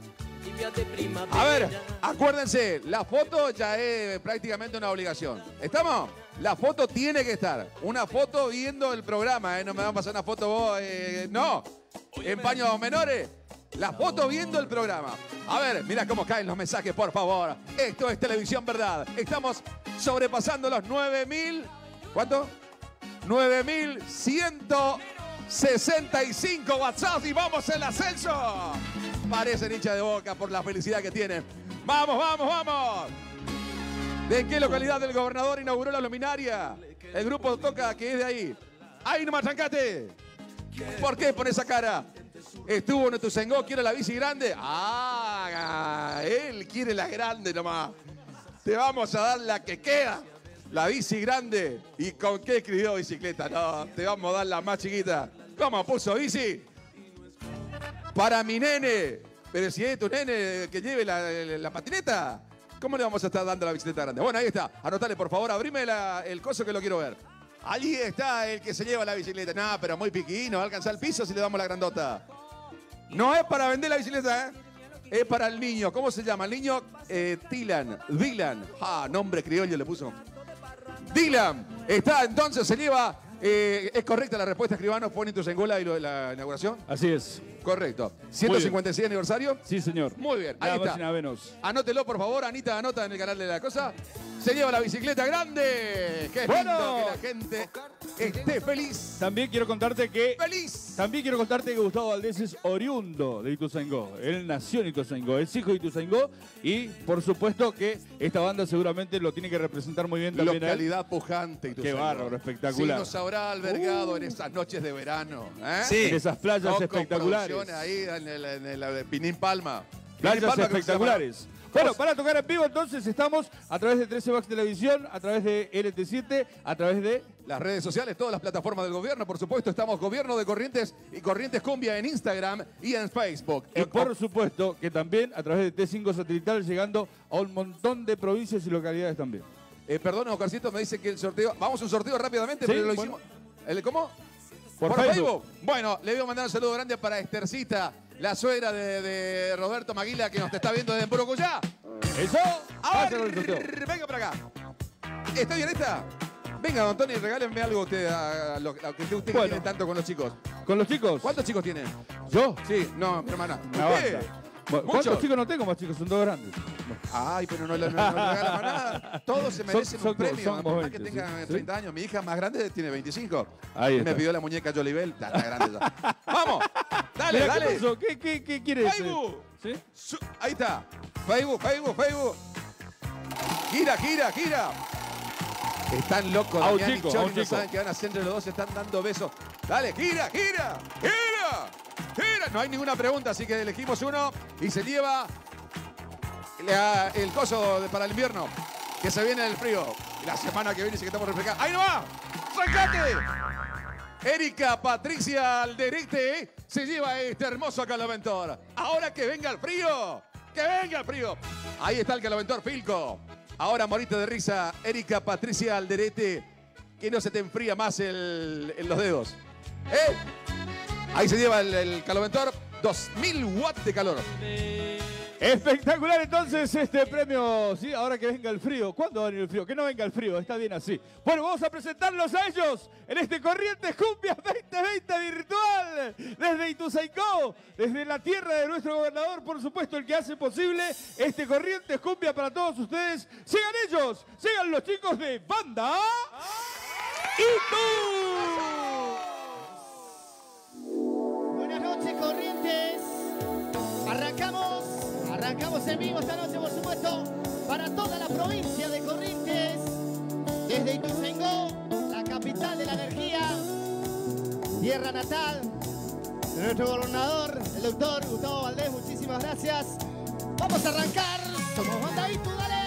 A ver, acuérdense, la foto ya es prácticamente una obligación. ¿Estamos? La foto tiene que estar. Una foto viendo el programa, ¿eh? No me van a pasar una foto vos, no. En paños menores. La foto viendo el programa. A ver, mira cómo caen los mensajes, por favor. Esto es Televisión Verdad. Estamos sobrepasando los 9.000... ¿Cuánto? 9.165 WhatsApp y vamos en el ascenso. Parecen hinchas de Boca por la felicidad que tienen. ¡Vamos, vamos, vamos! ¿De qué localidad del gobernador inauguró la luminaria? El grupo toca que es de ahí. ¡Ahí nomás, trancate! ¿Por qué pone esa cara? Estuvo en Ituzaingó, quiere la bici grande. ¡Ah! Él quiere la grande nomás. Te vamos a dar la que queda. La bici grande. ¿Y con qué escribió bicicleta? No, te vamos a dar la más chiquita. ¿Cómo puso bici? Para mi nene. Pero si es tu nene que lleve la patineta, ¿cómo le vamos a estar dando la bicicleta grande? Bueno, ahí está. Anotale, por favor. Abrime el coso que lo quiero ver. Allí está el que se lleva la bicicleta. No, pero muy piquino. Va a alcanzar el piso si le damos la grandota. No es para vender la bicicleta, ¿eh? Es para el niño. ¿Cómo se llama? El niño Dylan. Ah, nombre criollo le puso. Dylan. Está, entonces se lleva... ¿Es correcta la respuesta, escribano? ¿Pone Ituzaingó la inauguración? Así es. Correcto. ¿156 aniversario? Sí, señor. Muy bien, ahí está. Anótelo, por favor. Anita, anota en el canal de La Cosa. Se lleva la bicicleta grande. Qué lindo que la gente esté feliz. También quiero contarte que... Gustavo Valdés es oriundo de Ituzaingó. Él nació en Ituzaingó, es hijo de Ituzaingó y por supuesto que esta banda seguramente lo tiene que representar muy bien también. Localidad pujante, Qué Ituzaingó. bárbaro, espectacular. Sí, nos habrá albergado en esas noches de verano. Sí. En esas playas espectaculares. Ahí en el Pinín Palma. Playas espectaculares. Bueno, para tocar en vivo entonces estamos a través de 13 Box Televisión, a través de LT7, a través de... las redes sociales, todas las plataformas del gobierno, por supuesto, estamos Gobierno de Corrientes y Corrientes Cumbia en Instagram y en Facebook. Y por supuesto que también a través de T5 Satelital llegando a un montón de provincias y localidades también. Perdón, Oscarcito, me dice que el sorteo... Vamos a un sorteo rápidamente, sí, pero lo hicimos... ¿Cómo? Por Facebook. Bueno, le voy a mandar un saludo grande para Estercita, la suegra de Roberto Maguila, que nos está viendo desde Purucuyá. ¡Eso! A ver, venga para acá. ¿Está bien esta? Venga, don Tony, regálenme algo a usted, a lo que usted tiene tanto con los chicos. ¿Con los chicos? ¿Cuántos chicos tiene? ¿Yo? Sí, no, hermana. Una banda. Bueno, ¿cuántos chicos no tengo? Más chicos, son 2 grandes. Ay, pero no le regalan más nada. Todos se merecen un premio. Por más que 20, tengan ¿sí? 30 años. Mi hija más grande tiene 25. Ahí Y está. me pidió la muñeca Jolibel. Está grande ya. ¡Vamos! Dale, Mira, dale. ¿qué pasó? ¿Qué quiere Facebook. ¿Sí? Ahí está. Facebook. Gira. Están locos. A un Damián y chico, Chori a un no chico. saben qué van a hacer entre los dos. Se están dando besos. Dale, gira. No hay ninguna pregunta, así que elegimos uno y se lleva el coso para el invierno. Que se viene el frío. La semana que viene dice que estamos refrescados. ¡Ahí no va! ¡Sacate! Erika Patricia Alderete se lleva este hermoso caloventor. Ahora que venga el frío. ¡Que venga el frío! Ahí está el caloventor Filco. Ahora morite de risa, Erika Patricia Alderete. Que no se te enfría más en los dedos. Ahí se lleva el caloventor. 2000 watts de calor. Espectacular entonces este premio, sí, ahora que venga el frío. ¿Cuándo va a venir el frío? Que no venga el frío, está bien así. Bueno, vamos a presentarlos a ellos en este Corrientes Cumbia 2020 virtual. Desde Ituzaingó, desde la tierra de nuestro gobernador, por supuesto, el que hace posible este Corrientes Cumbia para todos ustedes. Sigan ellos, sigan los chicos de Banda Itu. Buenas noches, Corrientes. Arrancamos en vivo esta noche, por supuesto, para toda la provincia de Corrientes. Desde Ituzaingó, la capital de la energía, tierra natal de nuestro gobernador, el doctor Gustavo Valdés. Muchísimas gracias. Vamos a arrancar. Somos Banda Itu, dale.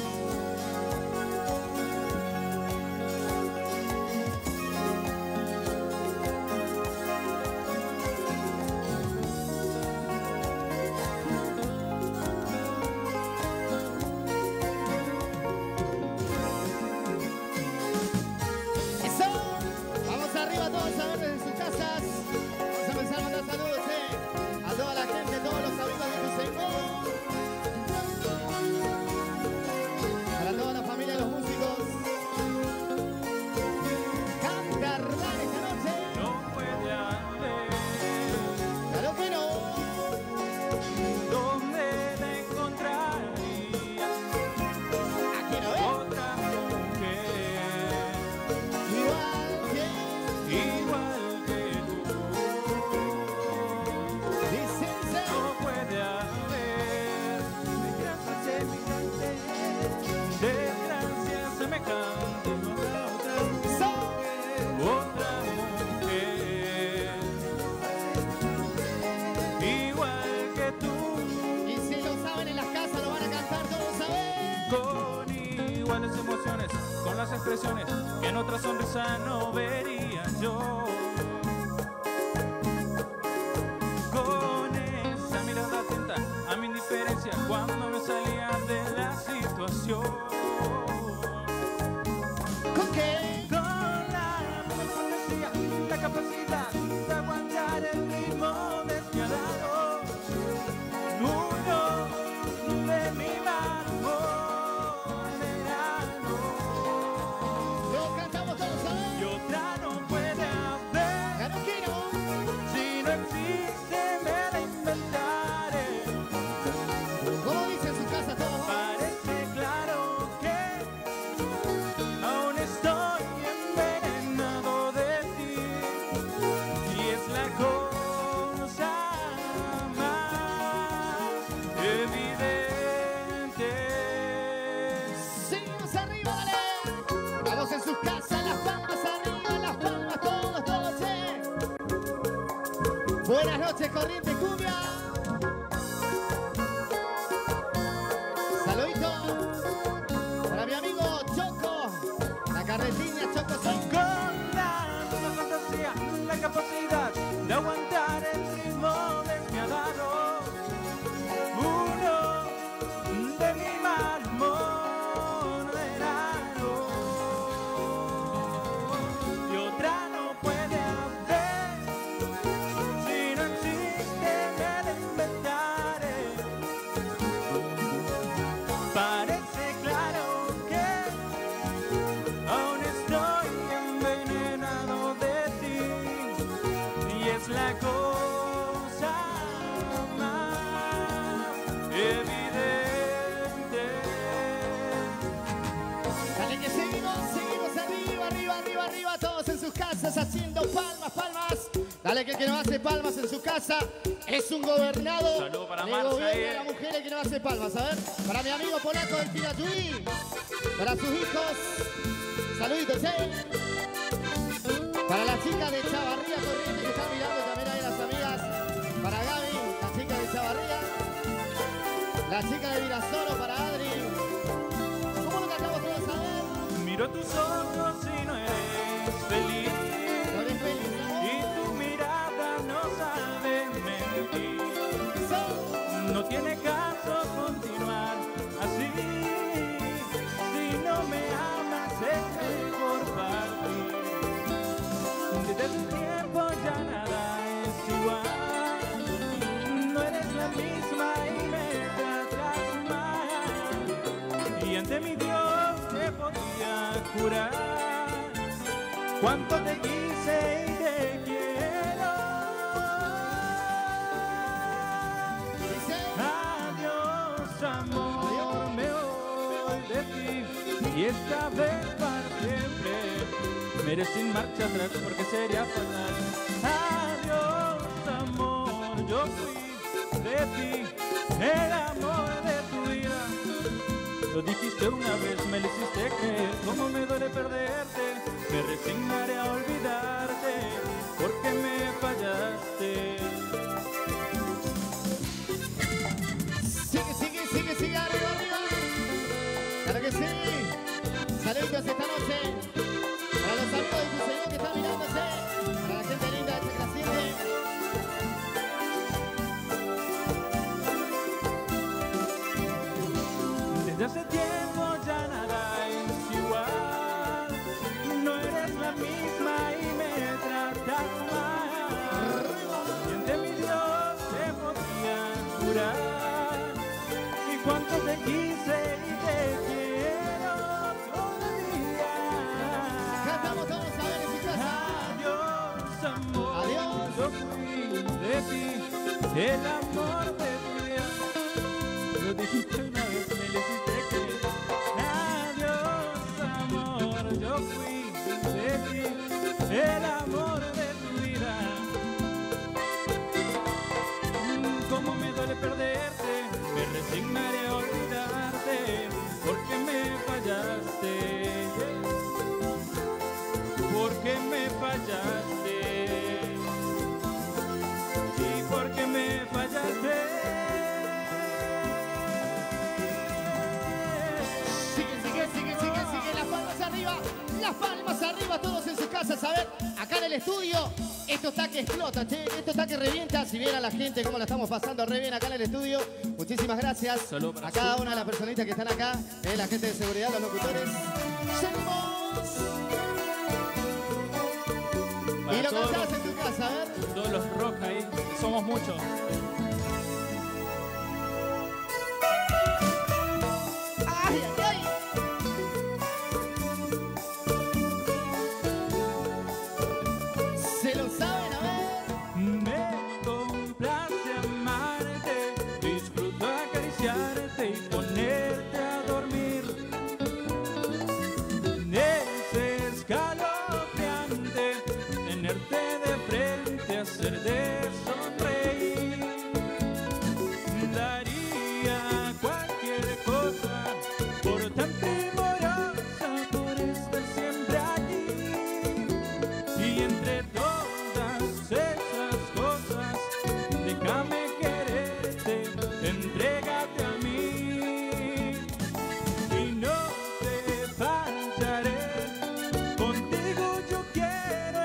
Expresiones que en otra sonrisa no vería yo. Con esa mirada atenta a mi indiferencia cuando me salía de la situación. ¿Con qué? Con la fantasía, la capacidad de aguantar el ritmo despiadado. Uno de mi barco. Buenas noches, Corrientes Cumbia. Saludito para mi amigo Choco, la carretina Choco Son. Con la fantasía, la capacidad de aguantar el ritmo despiadado. Uno de mi mal humor verano. Y otra no puede haber si no existe hace palmas en su casa es un gobernado. Saludo para Le Marcia, gobierna a la mujer el que no hace palmas. A ver, para mi amigo polaco del Pirayuí, para sus hijos, saluditos, Para las chicas de Chavarría Corrientes que están mirando también ahí las amigas. Para Gaby, la chica de Chavarría. La chica de Virasoro para Adri. ¿Cómo lo cantamos todos a ver? Miro tus ojos y no eres feliz. No eres feliz, ¿no? Y tu mirada no sabe mentir. No tiene caso continuar así. Si no me amas es mejor partir. Desde tu tiempo ya nada es igual. No eres la misma y me tratas mal. Y ante mi Dios te podía jurar cuánto te quise y te quiero. Adiós, amor, me voy de ti. Y esta vez para siempre. Me iré sin marcha atrás porque sería fatal. Adiós, amor, yo fui de ti, el amor de tu vida. Lo dijiste una vez, me lo hiciste creer. Cómo me duele perderte. Me resignaré a olvidarte porque me fallaste. Sigue, sigue, sigue, sigue, arriba, arriba. Claro que sí. Saludos esta noche. Para los amigos de tu señor que están mirándose. Para la gente linda de Chacra 7. Desde hace tiempo ya nada es igual. No eres la misma y me tratas mal. Y ante mi Dios te podía jurar. Y cuánto te quise y te quiero todavía. Cantamos todos a ver en su casa. Adiós, amor. Adiós. Yo fui de ti, el amor de tu vida. Lo dijiste una vez, me lo hiciste creer. Adiós, amor. Yo fui de ti, el amor de tu vida. Cómo me duele perderte, me resignaré a olvidarte porque me fallaste. Porque me fallaste. Y porque me fallaste. Sigue, sigue, sigue, sigue, sigue. Las palmas arriba. Las palmas arriba, todos en sus casas. A ver, acá en el estudio, esto está que explota, che. Esto está que revienta. Si viera la gente cómo la estamos pasando re bien acá en el estudio. Muchísimas gracias a cada una de las personitas que están acá. La gente de seguridad, los locutores. ¡Seguimos! Y lo cantás en tu casa, a ver. Todos los rock ahí, somos muchos. ¡Ay, ay, ay! ¿Se lo saben? A ver. Me complace amarte, disfruto acariciarte y ponerte a dormir. Es escalofriante tenerte de frente, hacerte sonreír. Daría cualquier cosa por tan primorosa, por estar siempre aquí. Y entre todas esas cosas, déjame quererte, entrégate a mí. Y no te fallaré, contigo yo quiero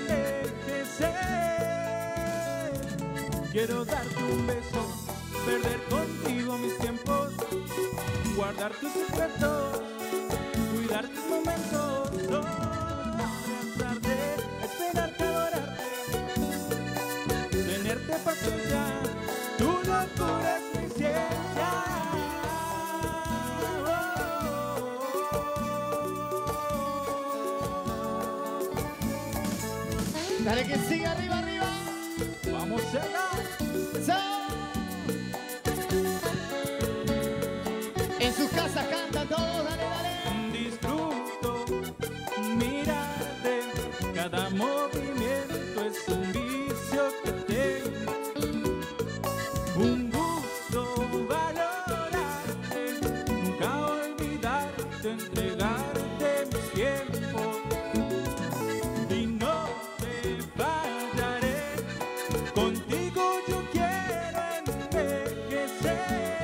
envejecer. Quiero darte un beso, perder contigo mis tiempos, guardar tus secretos, cuidar tus momentos, abrazarte, esperarte, adorarte, tenerte paciencia, tu locura es mi ciencia. Dale que siga arriba, arriba. Vamos allá. En sus casas cantan todos, dale, dale. Disfruto mirarte, cada movimiento es un vicio que te entregarte mis tiempos y no te fallaré. Contigo yo quiero envejecer.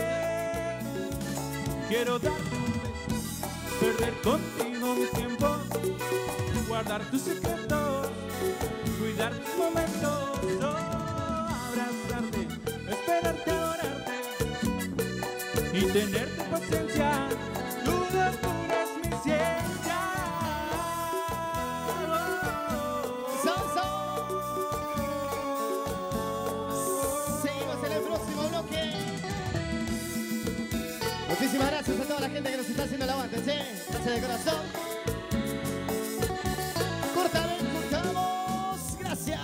Quiero darte un beso, perder contigo mis tiempos, guardar tus secretos, cuidar tus momentos, abrazarte, esperarte, adorarte y tenerte paciencia. Tu locura es mi ciencia. Seguimos en el próximo bloque. Muchísimas gracias a toda la gente que nos está haciendo el aguante, ¿sí? Gracias de corazón. Cortamos. Gracias.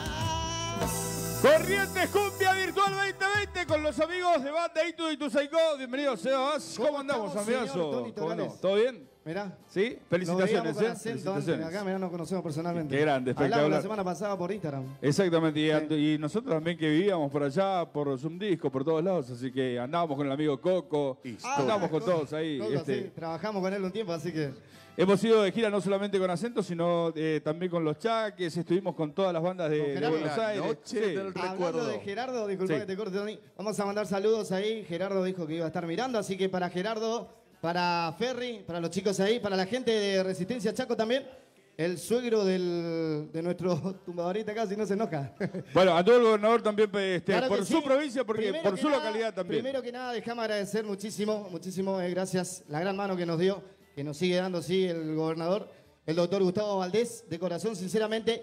Corrientes Cumbia Virtual 2020 con los amigos de Banda Itu y Tusaicó. Bienvenidos, Sebas. ¿Cómo andamos, amigazo? ¿Todo bien? Mirá. ¿Sí? Felicitaciones, Felicitaciones. Acá, mirá, nos conocemos personalmente. Qué grande, espectacular. Hablamos la semana pasada por Instagram. Exactamente, y nosotros también que vivíamos por allá, por Zoom Disco, por todos lados, así que andábamos con el amigo Coco, andábamos con todos ahí. Coco, sí, trabajamos con él un tiempo, así que... Hemos ido de gira no solamente con Acento, sino también con Los Chaques, estuvimos con todas las bandas de Buenos Aires. Noche del recuerdo. Hablando de Gerardo, disculpa que te corte, Tony, vamos a mandar saludos ahí. Gerardo dijo que iba a estar mirando, así que para Gerardo, para Ferry, para los chicos ahí, para la gente de Resistencia Chaco también, el suegro de nuestro tumbadorita acá, si no se enoja. Bueno, a todo el gobernador también Claro por que su sí. provincia, porque por su localidad también. Primero que nada, déjame agradecer muchísimo, gracias, la gran mano que nos dio, que nos sigue dando, sí, el gobernador, el doctor Gustavo Valdés, de corazón, sinceramente,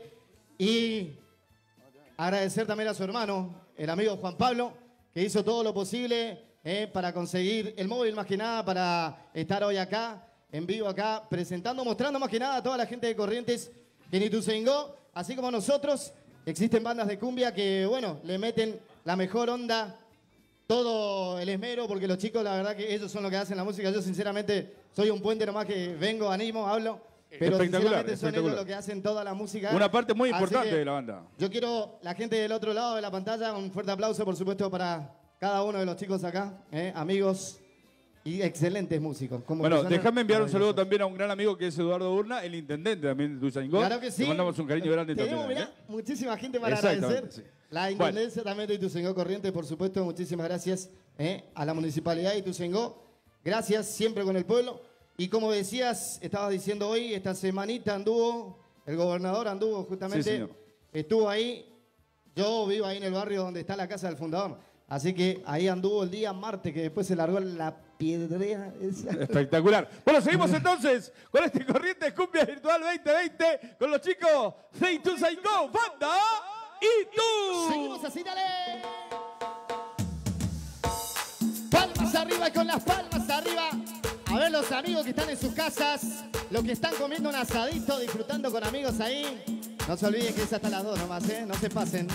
y agradecer también a su hermano, el amigo Juan Pablo, que hizo todo lo posible para conseguir el móvil, más que nada, para estar hoy acá, en vivo acá, presentando, mostrando más que nada a toda la gente de Corrientes, que en Ituzaingó, así como nosotros, existen bandas de cumbia que, bueno, le meten la mejor onda, todo el esmero, porque los chicos, la verdad que ellos son los que hacen la música. Yo, sinceramente, soy un puente nomás que vengo, animo, hablo, pero sinceramente son ellos los que hacen toda la música. Una parte muy Así importante que de la banda. Yo quiero, la gente del otro lado de la pantalla, un fuerte aplauso, por supuesto, para cada uno de los chicos acá, amigos y excelentes músicos. Bueno, déjame enviar un saludo también a un gran amigo que es Eduardo Urna, el intendente también de Tuzaingó. Claro que sí. Le mandamos un cariño grande Tenemos, también. mirá, muchísima gente para agradecer. Sí. La intendencia también de Ituzaingó Corrientes, por supuesto, muchísimas gracias a la municipalidad de Ituzaingó. Gracias siempre con el pueblo. Y como decías, estabas diciendo hoy, esta semanita anduvo, el gobernador anduvo justamente, estuvo ahí. Yo vivo ahí en el barrio donde está la casa del fundador. Así que ahí anduvo el día martes, que después se largó la piedrea. Espectacular. Bueno, seguimos entonces con este Corrientes Cumbia Virtual 2020 con los chicos de Ituzaingó, Banda Itu. Seguimos así, dale. Palmas arriba y con las palmas arriba. A ver los amigos que están en sus casas, los que están comiendo un asadito, disfrutando con amigos ahí. No se olviden que es hasta las 2 nomás, no se pasen.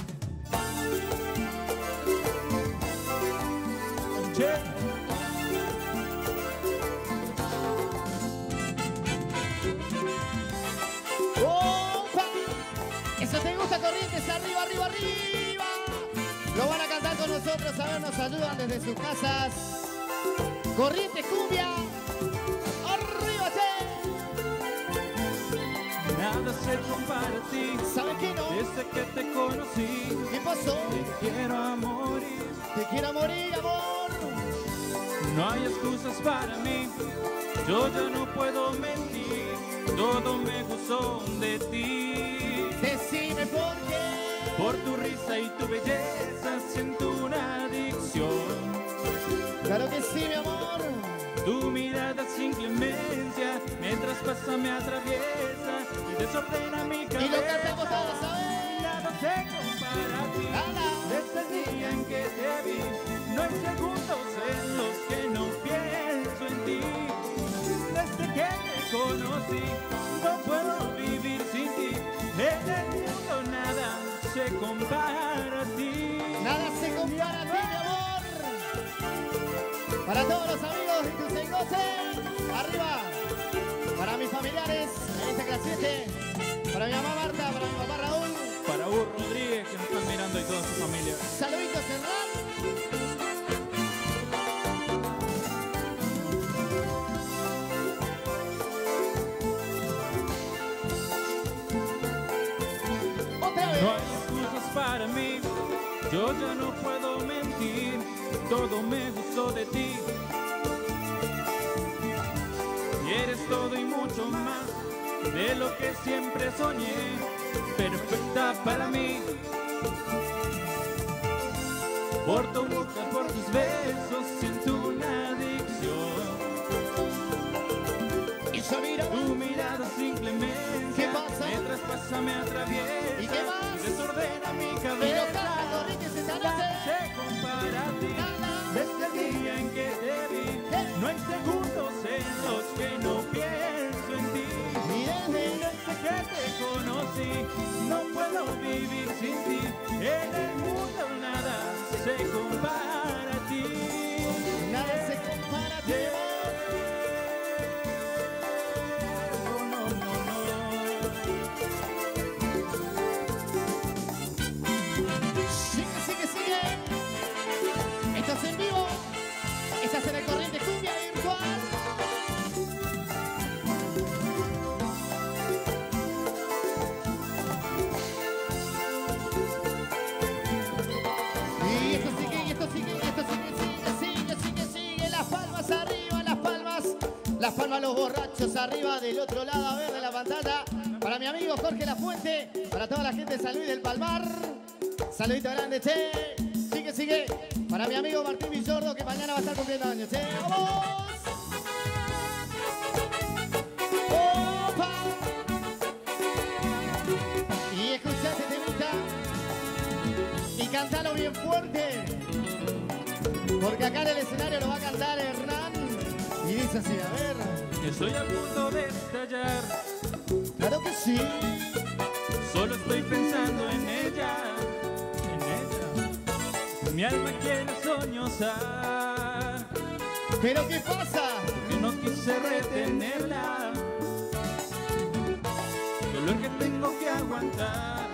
¡Opa! Eso te gusta, Corrientes, arriba, arriba, arriba. Lo van a cantar con nosotros, a ver, nos ayudan desde sus casas. Corrientes Cumbia. Arriba, Nada se compara a ti. ¿Sabes qué no? Desde que te conocí. ¿Qué pasó? Te quiero a morir. Te quiero morir, amor. No hay excusas para mí. Yo ya no puedo mentir. Todo me gustó de ti. Decime por qué. Por tu risa y tu belleza siento una adicción. Claro que sí, mi amor. Tu mirada sin clemencia, mientras pasa me atraviesa y desordena mi cabeza. Y lo cantamos todos, ¿sabes? Nada se compara a ti. Desde el día en que te vi, no hay segundos en los que no pienso en ti. Desde que te conocí, no puedo vivir sin ti. En el mundo nada se compara a ti. Nada se compara a ti, mi amor. Para todos los amigos de Ituzaingó, arriba. Para mis familiares en esta clase 7. Para mi mamá Marta, para mi papá Raúl. Para Hugo Rodríguez, que nos están mirando y toda su familia. Saluditos en rap. No hay excusas para mí, yo ya no puedo mentir, todo me gustó de ti. Y eres todo y mucho más de lo que siempre soñé, perfecta para mí. Por tu boca, por tus besos, siento una adicción. Y yo miro tu mirada simplemente. ¿Qué pasa? Me traspasa, me atraviesa. ¿Y qué más? Y desordena mi Pero cabeza. cada Corrientes esta noche Nada se compara a ti. Desde el día en que te vi, no hay segundos en los que no pienso en ti. Y desde que te conocí, no puedo vivir sin ti. En el mundo nada se compara a ti. Nada se compara a ti. No. Sigue. Esto es en vivo. Estás en el Corriente Cumbia Virtual. Y esto sigue. Las palmas arriba, las palmas los borrachos arriba, del otro lado a ver de la pantalla. Para mi amigo Jorge Lafuente, para toda la gente de San Luis del Palmar. Saludito grande, che. Sigue. Para mi amigo Martín Villordo, que mañana va a estar cumpliendo años, che. ¡Vamos! ¡Opa! Y escuchate, temita. Y cantalo bien fuerte. Porque acá en el escenario lo va a cantar Hernán. Y dice así, a ver. Estoy a punto de estallar. Claro que sí. Solo estoy pensando en ella. Mi alma quiere soñar. ¿Pero qué pasa? Que no quise retenerla. Dolor que tengo que aguantar.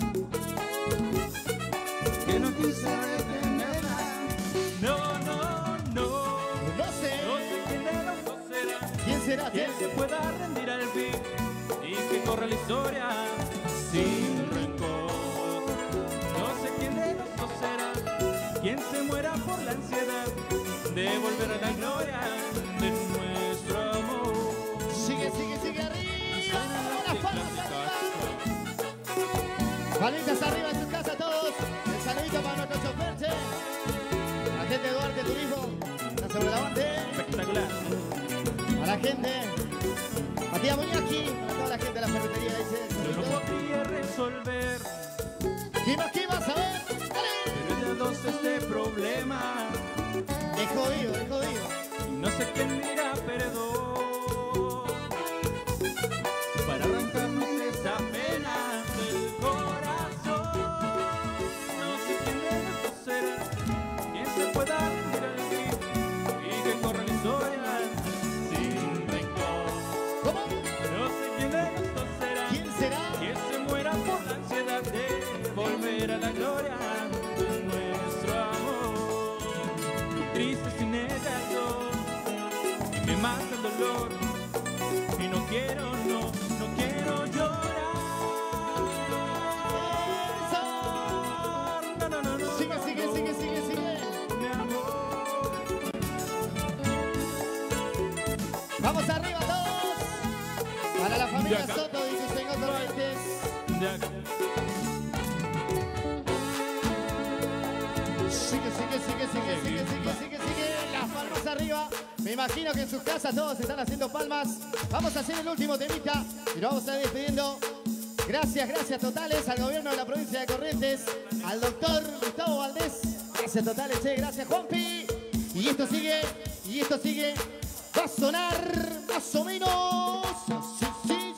Que no quise retenerla. No. No sé quién de los dos será. ¿Quién será? ¿Quién se pueda rendir al fin y que corra la historia sin rencor? No sé quién de los dos será. ¿Quién se muera por la ansiedad de volver a la gloria de nuestro amor? Sigue arriba. Las palmas arriba. Palmitas arriba en su casa todos. El saludito para nuestro chofer, che. La gente de Duarte, tu hijo. Está sobre la bande. Espectacular. A la gente. Matías Muñaki. A toda la gente de la ferretería. Dice. Yo no podía resolver. ¿Qué más? A ver. Dos este problema. Es jodido. Y no sé quién dirá perdón para arrancarnos esa pena del corazón. No sé quién de los dos será. Quien se pueda rendir al fin y que corra la historia sin rencor. ¿Cómo? No sé quién de los dos será. ¿Quién será? Quien se muera por la ansiedad de volver a la gloria. Triste sin ella yo, y me mata el dolor, y no quiero llorar. No. Sigue. Mi amor. Vamos arriba todos. Para la familia Soto y sus señores Corrientes. Sigue. Las palmas arriba. Me imagino que en sus casas todos están haciendo palmas. Vamos a hacer el último temita y nos vamos a ir despidiendo. Gracias totales al gobierno de la provincia de Corrientes, al doctor Gustavo Valdés. Gracias totales, che. Gracias, Juanpi. Y esto sigue. Va a sonar más o menos. Sí.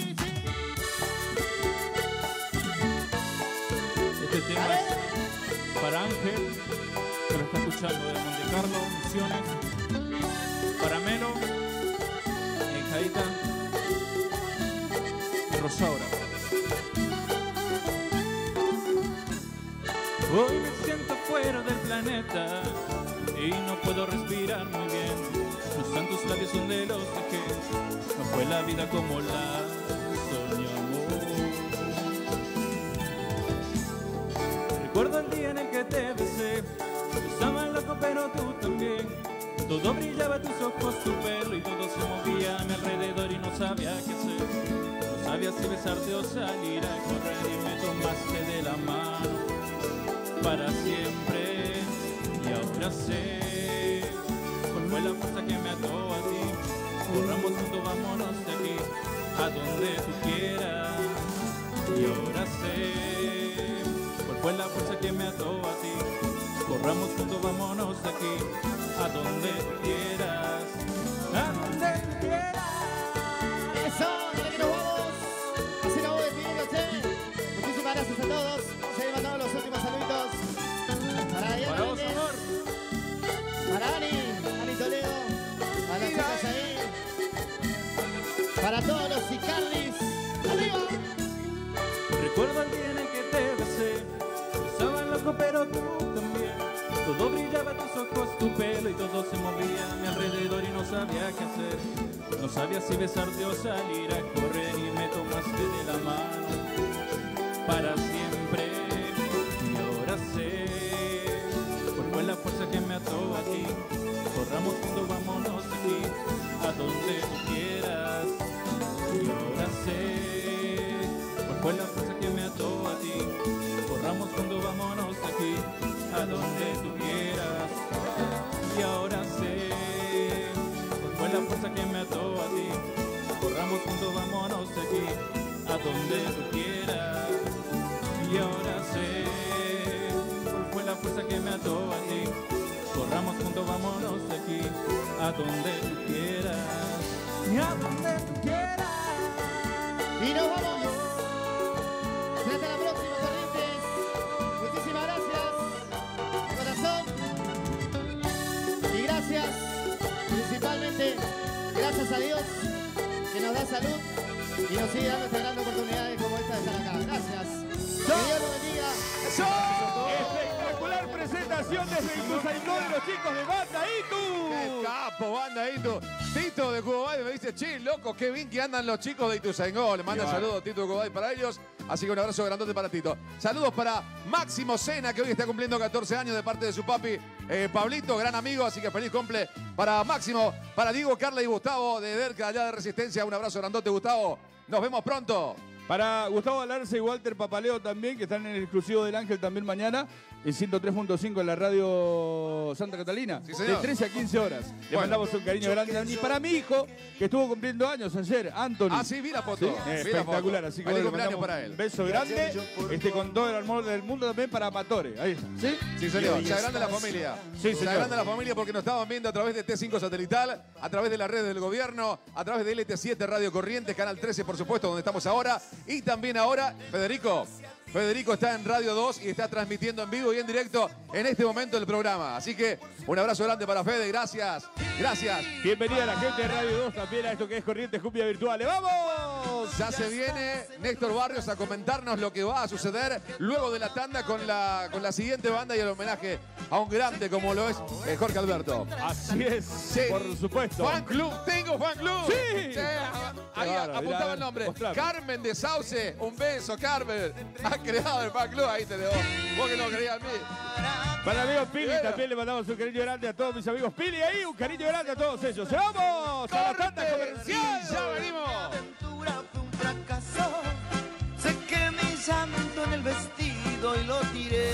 Este tema es para Ángel, que lo está escuchando de Monte Carlo, Misiones. Para Melo, Enjadita y Rosaura. Hoy me siento fuera del planeta y no puedo respirar muy bien. Tus santos labios son de los que no fue la vida como la soñamos. Recuerdo el día en el que te besé. Estaba loco pero tú también. Todo brillaba, tus ojos, tu pelo y todo se movía a mi alrededor y no sabía qué hacer. No sabía si besarte o salir a correr y me tomaste de la mano para siempre. Y ahora sé cuál fue la fuerza que me ató a ti. Corramos juntos, vámonos de aquí a donde tú quieras. Y ahora sé cuál fue la fuerza que me ató a ti. Corramos juntos, vámonos de aquí a donde tú quieras. A donde tú quieras. Eso, dale que nos vamos. Así nos vamos despidiéndose. Muchísimas gracias a todos. Se mandamos los últimos saluditos. Para Diego Para vos, Méndez, amor. para Ani Toledo, a las chicas ahí. Para todos los Icarlis. ¡Arriba! Recuerdo el día en el que te besé. Estaba loco pero tú también. Todo brillaba, tus ojos, tu pelo y todo se movía a mi alrededor y no sabía qué hacer. No sabía si besarte o salir a correr y me tomaste de la mano para siempre. Y ahora sé cuál fue la fuerza que me ató a ti. Corramos juntos, vámonos de aquí a donde tú quieras. Y ahora sé cuál fue la fuerza que me ató a ti. Corramos juntos, vámonos de aquí a donde tú quieras. Y ahora sé cuál fue la fuerza que me ató a ti. Corramos juntos, vámonos de aquí a donde tú quieras. Y ahora sé cuál fue la fuerza que me ató a ti. Corramos juntos, vámonos de aquí a donde tú quieras. Y a donde tú quieras. Y nos vamos. Hasta la próxima, Corrientes. Muchísimas gracias, corazón. Y gracias, principalmente, gracias a Dios que nos da salud y nos sigue dando estas grandes oportunidades como esta de estar acá. Gracias. Que Dios nos bendiga. Espectacular presentación desde Ituzaingó de los chicos de Banda Itu. ¡Qué capo, Banda Itu! Tito de Cubobay me dice, che, loco, qué bien que andan los chicos de Ituzaingó. Le manda saludos Tito de Cubobay para ellos. Así que un abrazo grandote para Tito. Saludos para Máximo Sena, que hoy está cumpliendo 14 años de parte de su papi Pablito, gran amigo. Así que feliz cumple para Máximo, para Diego, Carla y Gustavo de Derca, allá de Resistencia. Un abrazo grandote, Gustavo. Nos vemos pronto. Para Gustavo Alarce y Walter Papaleo también, que están en el exclusivo del Ángel también mañana, en 103.5 en la radio Santa Catalina, Sí, señor. de 13 a 15 horas. Le mandamos un cariño grande. Y para mi hijo, que estuvo cumpliendo años ayer, Anthony. Ah, sí, vi la foto. Sí, Vi la espectacular. foto. Así que Feliz bueno, cumpleaños mandamos para él. un beso grande, con todo el amor del mundo también para Matore. Ahí está. ¿Sí? Sí, señor. Se agranda la familia. Sí, Se señor. agranda la familia porque nos estaban viendo a través de T5 Satelital, a través de las redes del gobierno, a través de LT7 Radio Corrientes, Canal 13, por supuesto, donde estamos ahora. Y también ahora, Federico está en Radio 2 y está transmitiendo en vivo y en directo en este momento el programa. Así que un abrazo grande para Fede. Gracias. Gracias. Bienvenida a la gente de Radio 2 también a esto que es Corrientes Cumbia Virtual. ¡Vamos! Ya se viene Néstor Barrios a comentarnos lo que va a suceder luego de la tanda con la siguiente banda y el homenaje a un grande como lo es Jorge Alberto. Así es, Sí. por supuesto. Fan club, tengo fan club. Sí. Ahí bárbaro, apuntaba mirá, el nombre. mostrame. Carmen de Sauce, un beso, Carmen. Ha creado el fan club, ahí te debo. Vos que no creías en mí. Para el amigo Pili Bueno. también le mandamos un cariño grande a todos mis amigos Pili ahí, un cariño grande a todos ellos. ¡Se vamos! ¡A la tanda comercial! Y ya venimos. aventura fue un fracaso. Sequé mi llanto en el vestido y lo tiré.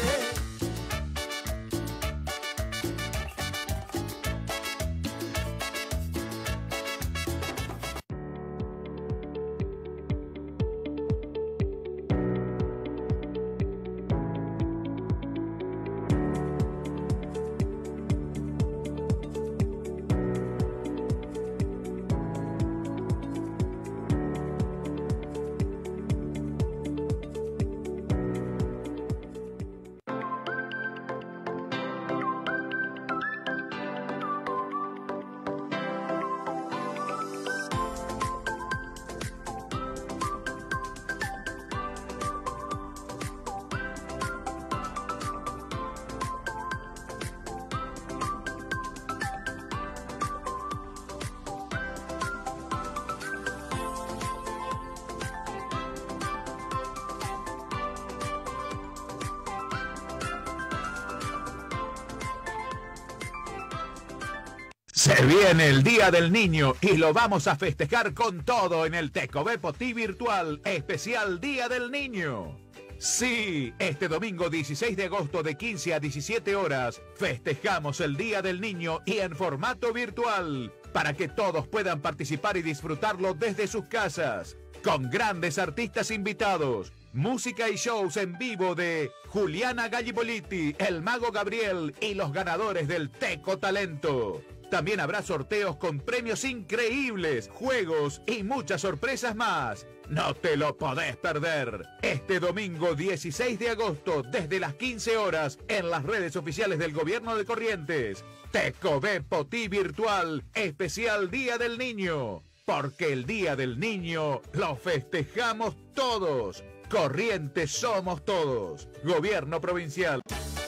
Se viene el Día del Niño y lo vamos a festejar con todo en el Teco Bepotí Virtual Especial Día del Niño. Sí, este domingo 16 de agosto de 15 a 17 horas festejamos el Día del Niño y en formato virtual para que todos puedan participar y disfrutarlo desde sus casas con grandes artistas invitados, música y shows en vivo de Juliana Gallipoliti, el Mago Gabriel y los ganadores del Teco Talento. También habrá sorteos con premios increíbles, juegos y muchas sorpresas más. No te lo podés perder. Este domingo 16 de agosto desde las 15 horas en las redes oficiales del Gobierno de Corrientes. Teco Bepotí Virtual Especial Día del Niño. Porque el Día del Niño lo festejamos todos. Corrientes somos todos. Gobierno Provincial.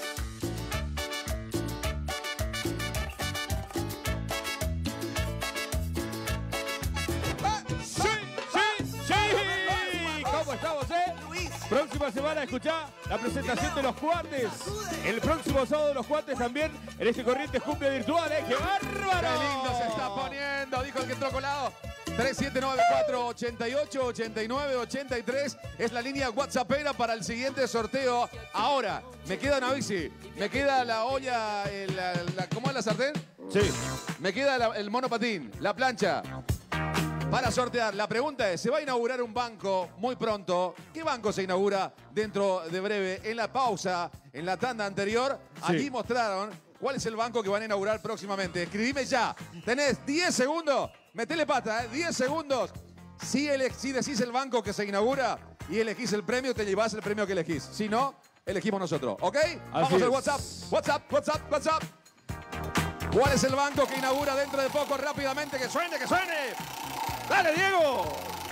Próxima semana, escuchá la presentación de los Cuates. El próximo sábado de los Cuates también en este Corrientes Cumbia Virtual, ¿eh? ¡Qué bárbaro! ¡Qué lindo se está poniendo! Dijo el que entró colado. 3794-88-89-83 es la línea WhatsAppera para el siguiente sorteo. Ahora, me queda una bici, me queda la olla, ¿cómo es la sartén? Sí. Me queda el monopatín, la plancha. Para sortear, la pregunta es, se va a inaugurar un banco muy pronto. ¿Qué banco se inaugura dentro de breve? En la pausa, en la tanda anterior, allí mostraron cuál es el banco que van a inaugurar próximamente. Escribime ya. Tenés 10 segundos. Metele pata, 10 segundos. Si decís el banco que se inaugura y elegís el premio, te llevás el premio que elegís. Si no, elegimos nosotros. ¿Ok? Vamos al WhatsApp. WhatsApp. ¿Cuál es el banco que inaugura dentro de poco? Rápidamente, que suene, que suene. ¡Dale, Diego!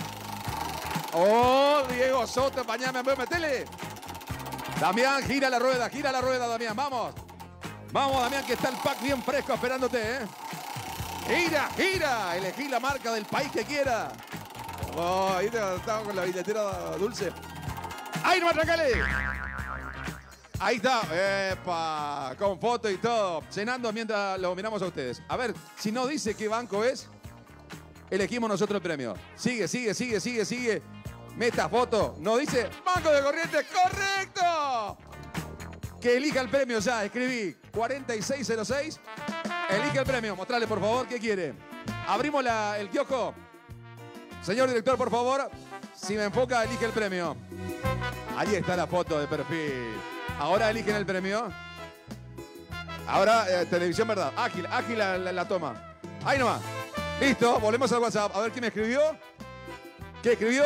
¡Oh, Diego Soto, mañana, metele! Damián, gira la rueda, Damián, vamos. Vamos, Damián, que está el pack bien fresco esperándote, ¿eh? ¡Gira! Elegí la marca del país que quiera. Oh, ahí estamos con la billetera dulce. ¡Ahí no atracale! Ahí está, ¡epa! Con foto y todo, cenando mientras lo miramos a ustedes. A ver, si no dice qué banco es, elegimos nosotros el premio. Sigue. Meta foto. No dice Banco de Corrientes. ¡Correcto! Que elija el premio ya. Escribí 4606. Elige el premio. Mostrale, por favor, qué quiere. Abrimos el kiosco. Señor director, por favor. Si me enfoca, elige el premio. Ahí está la foto de perfil. Ahora eligen el premio. Ahora, televisión, ¿verdad? Ágil la toma. Ahí nomás. Listo, volvemos al WhatsApp. A ver quién me escribió. ¿Qué escribió?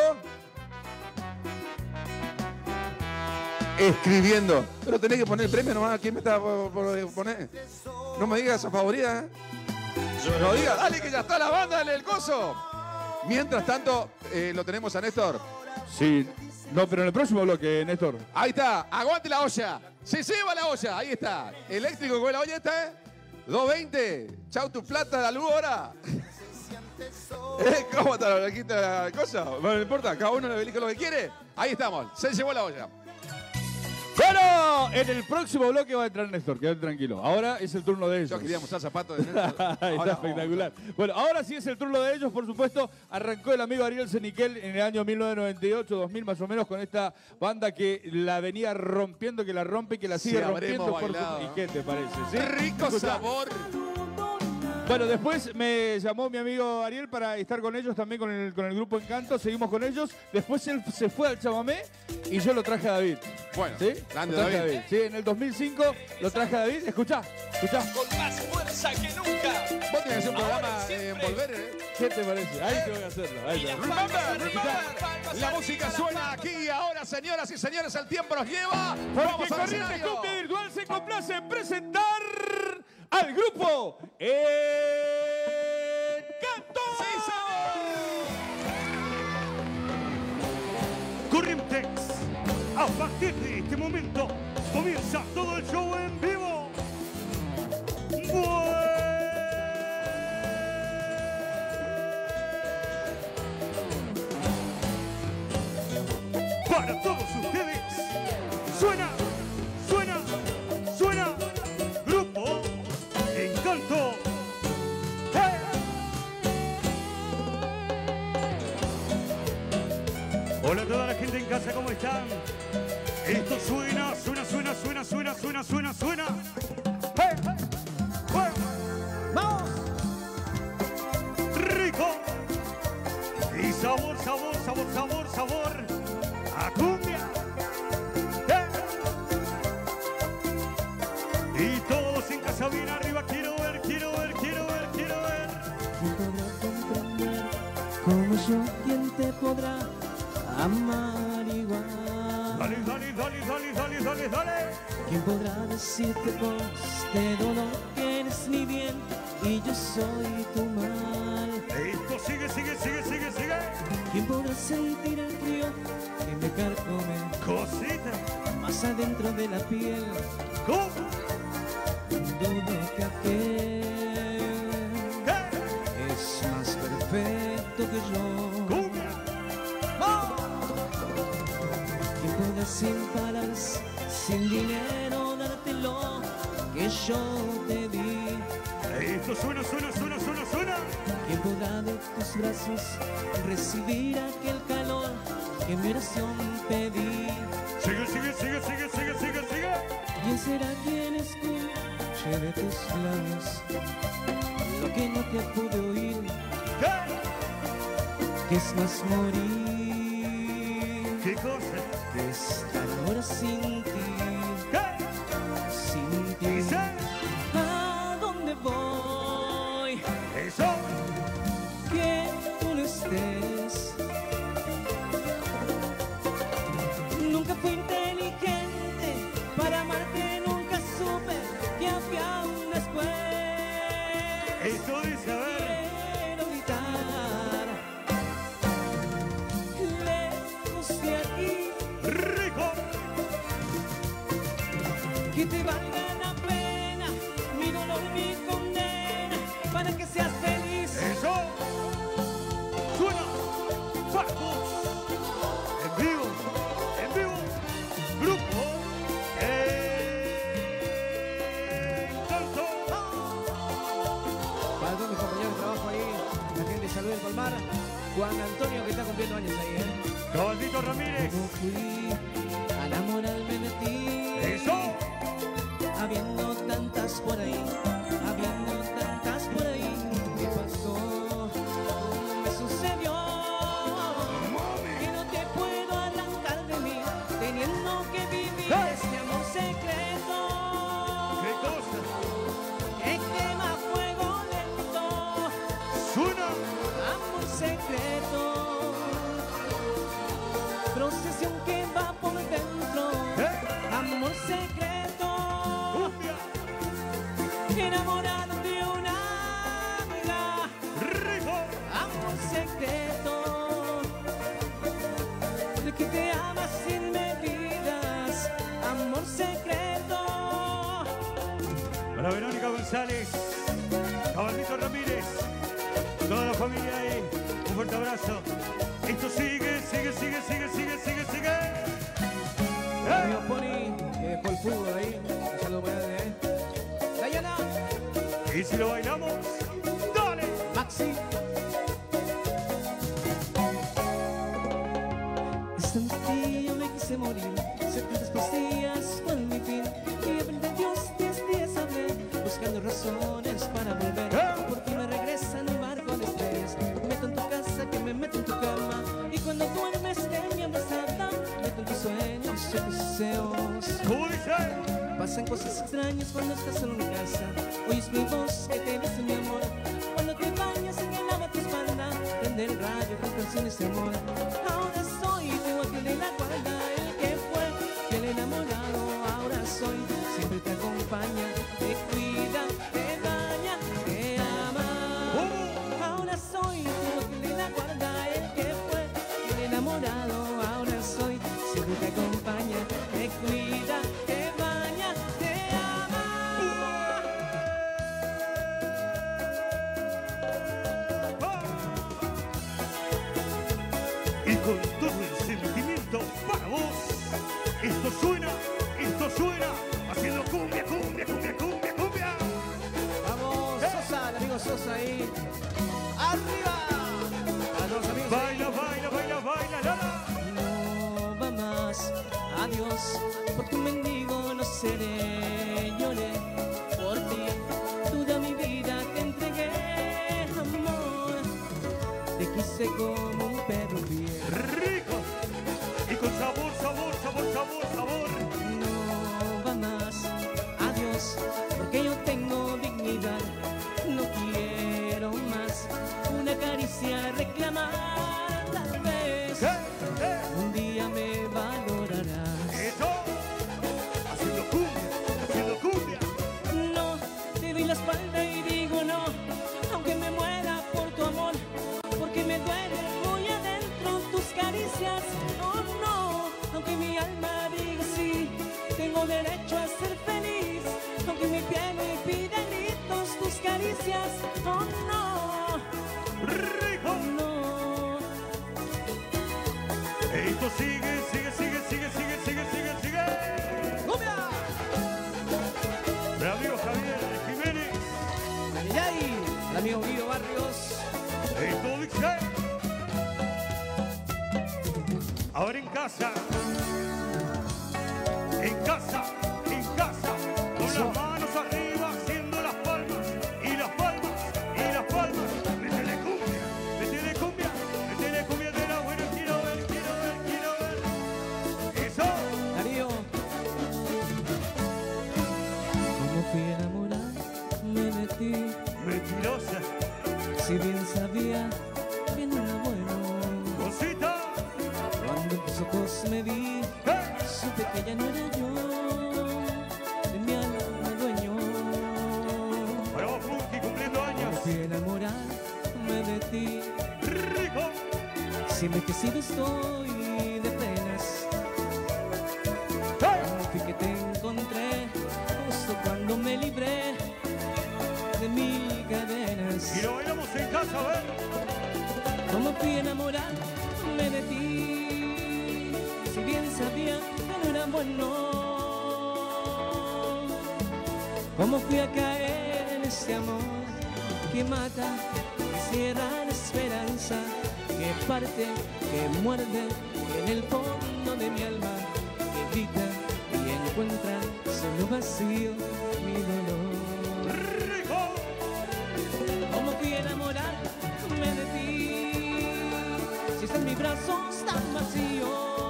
Escribiendo. Pero tenés que poner el premio nomás. ¿Quién me está por poner? No me digas a favorita, ¿eh? No digas, dale que ya está la banda, dale el coso. Mientras tanto, lo tenemos a Néstor. Sí. No, pero en el próximo bloque, Néstor. Ahí está. Aguante la olla. Se lleva la olla. Ahí está. Eléctrico con la olla esta, ¿eh? 220. Chau tu plata, la luz ahora. ¿Cómo está la cosa? Bueno, no importa, cada uno le elige lo que quiere. Ahí estamos, se llevó la olla. Bueno, en el próximo bloque va a entrar Néstor, quédate tranquilo. Ahora es el turno de ellos. Yo quería mostrar zapatos de Néstor. Está espectacular. Bueno, ahora sí es el turno de ellos, por supuesto. Arrancó el amigo Ariel Seniquel en el año 1998-2000 más o menos con esta banda que la venía rompiendo, que la rompe y que la sigue rompiendo. Bailado, ¿Y qué te parece? ¿Sí? Rico sabor. Bueno, después me llamó mi amigo Ariel para estar con ellos también con el grupo Encanto. Seguimos con ellos. Después él se fue al chamamé y yo lo traje a David. Bueno, ¿sí? grande David. Sí, en el 2005 lo traje a David. Escuchá. Con más fuerza que nunca. Vos tenés que hacer un programa en Volver, ¿eh? ¿Qué te parece? Ahí te voy a hacerlo. Ahí Remember. La música suena aquí y ahora, señoras y señores, el tiempo nos lleva. Porque Corrientes Cumbia Virtual se complace en presentar al grupo Encanto. Sí, Corrientes, a partir de este momento comienza todo el show en vivo. Para todos ustedes, suena, grupo Encanto. Hola a toda la gente en casa, ¿cómo están? Esto suena. ¡Hey! ¡Hey! ¡Vamos! ¡Rico! Y sabor a cumbia. ¡Hey! Y todos en casa bien arriba, quiero ver. Como yo, ¿quién te podrá amar igual? Dale. ¿Quién podrá decirte de dolor que eres mi bien y yo soy tu mal? Esto sigue. ¿Quién podrá sentir el frío que me carcome? Cosita. Más adentro de la piel. ¿Cómo? Dudo que aquel es más perfecto que yo. ¿Cómo? ¿Quién podrá sin palabras, sin dinero, dártelo que yo te di? Esto suena. ¿Quién podrá de tus brazos recibir aquel calor que mi oración pedí? Sigue. ¿Quién será quien escuche de tus labios lo que no te pude oír? ¿Qué es más morir? ¿Qué cosa? Que estar ahora sin ti. Sin ti. ¿Dice? ¿A dónde voy? Eso. Que tú no estés. Nunca fui inteligente para amarte, nunca supe que había un después. Esto dice, a ver. Quiero gritar lejos de aquí. Rico. Que te valga la pena mi dolor, mi condena, para que seas feliz. Eso. Suena. Vamos. En vivo. Grupo. Encanto. Para todos mis compañeros de trabajo ahí, la gente de Salud del Palmar, Juan Antonio que está cumpliendo años ahí, Caballito Ramírez. ¿Cómo fui a enamorarme de ti? Eso. Habiendo tantas por ahí, ¿qué pasó? Me sucedió que no te puedo arrancar de mí, teniendo que vivir este amor secreto. ¿Qué cosa? Que quema a fuego lento, Suena. amor secreto, procesión que va por dentro, amor secreto. Enamorado de una amiga, Rico. amor secreto, de que te amas sin medidas, amor secreto. Para Verónica González, Caballito Ramírez, toda la familia ahí, un fuerte abrazo. Esto sigue. Amigo Pony, que dejó el fútbol ahí. Un saludo para él, Dayana. Y si lo bailamos, dale. Maxi. Esta noche yo me quise morir, 70 pastillas fue mi fin, y aprendí a Dios 10 días hablé, buscando razones para volver, porque me regresa en un barco de estrellas, me meto en tu casa, que me meto en tu cama, y cuando duermes de mi abrazada, meto en tus sueños y tus deseos. ¿Cómo dice? Pasan cosas extrañas cuando estás solo en casa, oyes mi voz que te dice mi amor, cuando te bañas en el agua tu espalda, prende el rayo con canciones de amor. Ahora soy tu ángel de la guarda, el que fue, el enamorado, ahora soy, siempre te acompaña, te cuida, te baña, te ama. Ahora soy tu ángel de la guarda, el que fue, el enamorado, ahora soy, siempre te acompaña, te cuida, te baña, te ama. Y con todo el sentimiento para vos, esto suena, haciendo cumbia. Vamos, Sosa, el amigo Sosa ahí. ¡Arriba! A los amigos. Baila, Lala. te quise como un perro fiel. Rico y con sabor, sabor, sabor, sabor, sabor. No va más, adiós, porque yo tengo dignidad. No quiero más una caricia reclamar. Tal vez un día me valorarás. Eso, haciendo cumbia. No, te doy la espalda y digo no, aunque me muera por tu amor, porque me duele muy adentro tus caricias. Oh no, aunque mi alma diga sí, tengo derecho a ser feliz, aunque mi piel me pida gritos tus caricias. Oh no, rico, no. Esto sigue, sigue, sigue, sigue, sigue, sigue, sigue, sigue. ¡Cumbia! Mi amigo Javier Jiménez. ¡Ay! El amigo Guido Barrios. Esto dice. Ahora en casa. En casa, en casa. Con las manos arriba, haciendo las palmas. Y las palmas, y las palmas. Métele cumbia, métele cumbia. Métele cumbia de la buena. Quiero ver, quiero ver, quiero ver. Eso. Darío. Como fui enamorarme de ti. Mentirosa. Si bien sabía que no era bueno. Cosita. Cuando en tus ojos me vi, supe que ya no era yo, de mi alma dueño. Para vos, Funky, cumpliendo años. Como fui enamorarme de ti. Rico. Siempre que sigo estoy de penas. Como fui que te encontré, justo cuando me libré de mil cadenas. Y lo bailamos en casa, a ver. Como fui enamorarme de ti, si bien sabía que no era bueno. Como fui a caer en ese amor que mata, que cierra la esperanza, que parte, que muerde en el fondo de mi alma, que grita y encuentra solo vacío mi dolor. Como fui a enamorarme de ti, si están mis brazos tan vacíos.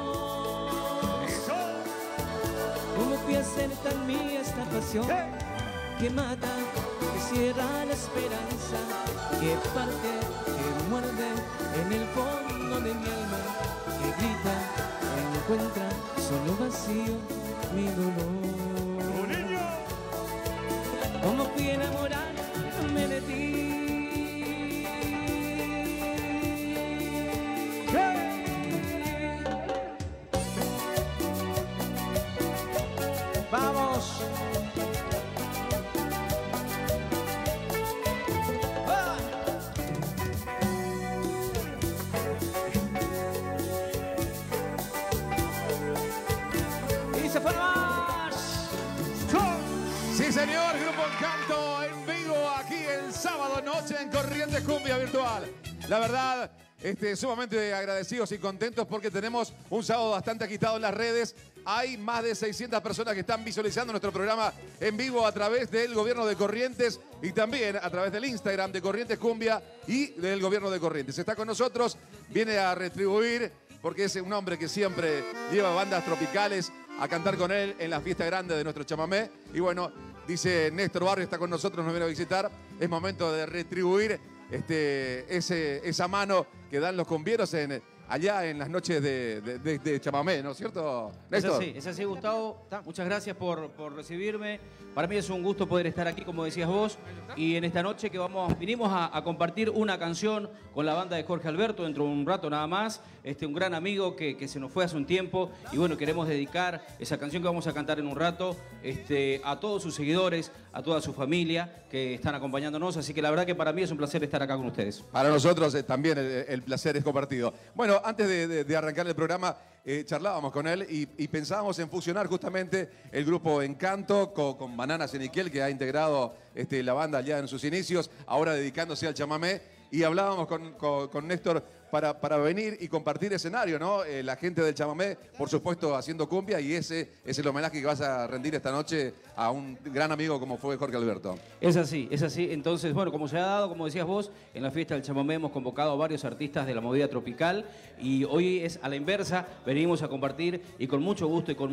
Como fui a ser tan mía esta pasión que mata, que cierra la esperanza, que parte, que muerde en el fondo de mi alma, que grita, encuentra solo vacío mi dolor. Como fui a enamorarme de ti. Vamos. ¡Ah! Y se fue más. Sí, señor, Grupo Encanto en vivo aquí el sábado noche en Corrientes Cumbia Virtual. La verdad, sumamente agradecidos y contentos porque tenemos un sábado bastante agitado en las redes. Hay más de 600 personas que están visualizando nuestro programa en vivo a través del Gobierno de Corrientes y también a través del Instagram de Corrientes Cumbia y del Gobierno de Corrientes. Está con nosotros, viene a retribuir porque es un hombre que siempre lleva bandas tropicales a cantar con él en la fiesta grande de nuestro chamamé. Y bueno, dice Néstor Barrio, está con nosotros, nos viene a visitar. Es momento de retribuir esa mano que dan los cumbieros allá en las noches de chamamé, ¿no es cierto, Néstor? Es así, Gustavo. Muchas gracias por recibirme. Para mí es un gusto poder estar aquí, como decías vos. Y en esta noche que vinimos a compartir una canción con la banda de Jorge Alberto, dentro de un rato nada más. Un gran amigo que se nos fue hace un tiempo. Y bueno, queremos dedicar esa canción que vamos a cantar en un rato a todos sus seguidores, a toda su familia que están acompañándonos. Así que la verdad que para mí es un placer estar acá con ustedes. Para nosotros también el placer es compartido. Bueno, antes de arrancar el programa, charlábamos con él y pensábamos en fusionar justamente el grupo Encanto con Bananas en Iquiel, que ha integrado la banda ya en sus inicios, ahora dedicándose al chamamé. y hablábamos con Néstor para venir y compartir escenario, ¿no? La gente del chamamé, por supuesto, haciendo cumbia, y ese es el homenaje que vas a rendir esta noche a un gran amigo como fue Jorge Alberto. Es así, es así. Entonces, bueno, como se ha dado, como decías vos, en la fiesta del chamamé hemos convocado a varios artistas de la movida tropical y hoy es a la inversa, venimos a compartir y con mucho gusto y con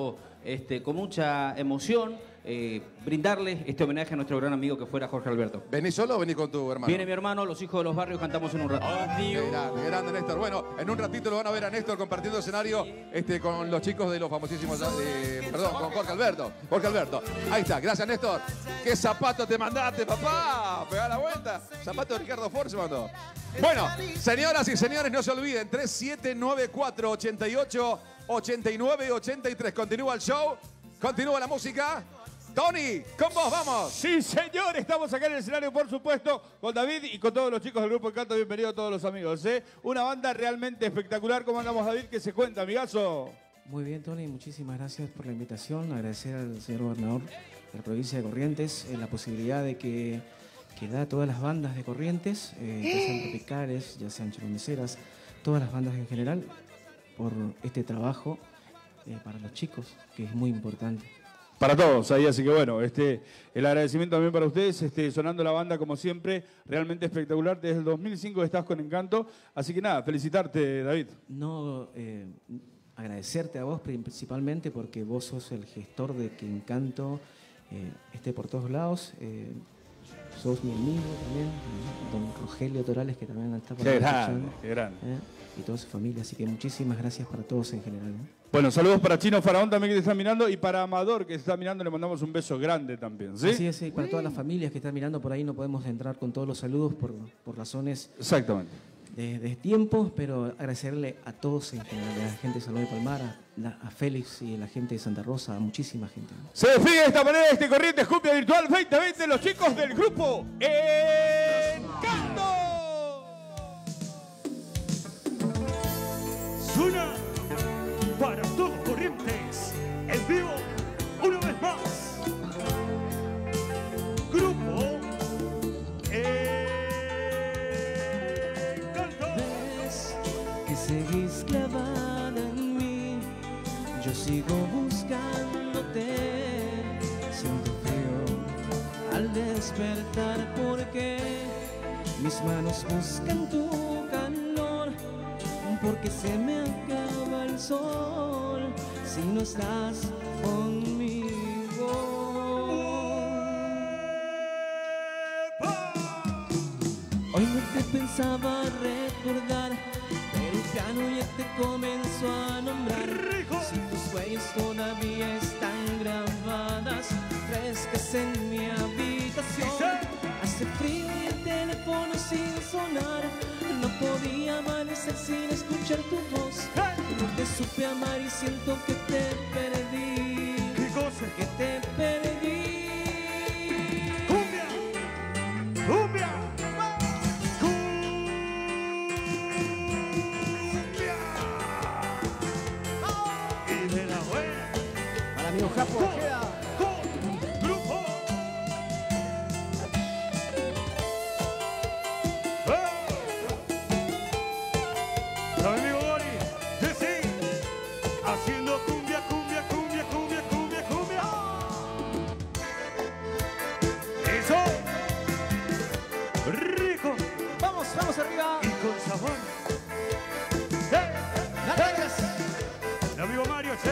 mucha emoción brindarle este homenaje a nuestro gran amigo que fuera Jorge Alberto. ¿Venís solo o venís con tu hermano? Viene mi hermano, los hijos de los barrios, cantamos en un rato. Qué grande, Néstor. Bueno, en un ratito lo van a ver a Néstor compartiendo escenario con los chicos de los famosísimos, con Jorge Alberto. Jorge Alberto. Ahí está, gracias Néstor. ¿Qué zapato te mandaste, papá? Pegá la vuelta. Zapato de Ricardo Ford se mandó. Bueno, señoras y señores, no se olviden, 3794 88 89 83. Continúa el show, continúa la música. Tony, con vos, vamos. Sí, señor, estamos acá en el escenario, por supuesto, con David y con todos los chicos del Grupo Encanto. Bienvenidos a todos los amigos, ¿eh? Una banda realmente espectacular. ¿Cómo andamos, David? ¿Qué se cuenta, amigazo? Muy bien, Tony, muchísimas gracias por la invitación. Agradecer al señor gobernador de la provincia de Corrientes la posibilidad de que da a todas las bandas de Corrientes, ya sean tropicales, ya sean choromeceras, todas las bandas en general, por este trabajo para los chicos, que es muy importante. Para todos ahí, así que bueno, el agradecimiento también para ustedes, sonando la banda como siempre, realmente espectacular. Desde el 2005 estás con Encanto, así que nada, felicitarte, David. No, agradecerte a vos principalmente porque vos sos el gestor de que Encanto esté por todos lados. Sos mi amigo también, don Rogelio Torales, que también está por ahí. Qué grande. Y toda su familia, así que muchísimas gracias para todos en general. Bueno, saludos para Chino Faraón también que te está mirando y para Amador que te está mirando le mandamos un beso grande también, ¿sí? Así es, sí, para todas las familias que están mirando por ahí no podemos entrar con todos los saludos por razones exactamente de tiempo, pero agradecerle a todos en general, a la gente de Salón de Palmar, a Félix y a la gente de Santa Rosa, a muchísima gente. Se despide de esta manera Corrientes Cumbia Virtual 2020 los chicos del Grupo Encanto. Suena para todos Corrientes, en vivo, una vez más. Grupo Encanto. Ves que seguís clavada en mí, yo sigo buscándote. Siento frío al despertar porque mis manos buscan tu calor, porque se me acaba el sol si no estás conmigo. Hoy no te pensaba recordar, pero el piano ya te comenzó a nombrar. Si tus huellas todavía están grabadas, frescas en mi habitación. Hace frío y el teléfono sin sonar, no podía amanecer sin escuchar tu voz. No te supe amar y siento que te perdí. ¿Qué cosa? Que te perdí. ¡Cumbia! ¡Cumbia! ¡Cumbia! Y de la buena. Para amigo Japo, queda. Grupo. Para mi amigo Gori, sí, haciendo cumbia, cumbia, cumbia, cumbia, cumbia, cumbia. Eso. Rico. Vamos, vamos arriba. Y con sabor. Gracias. El amigo Mario, ¿sí?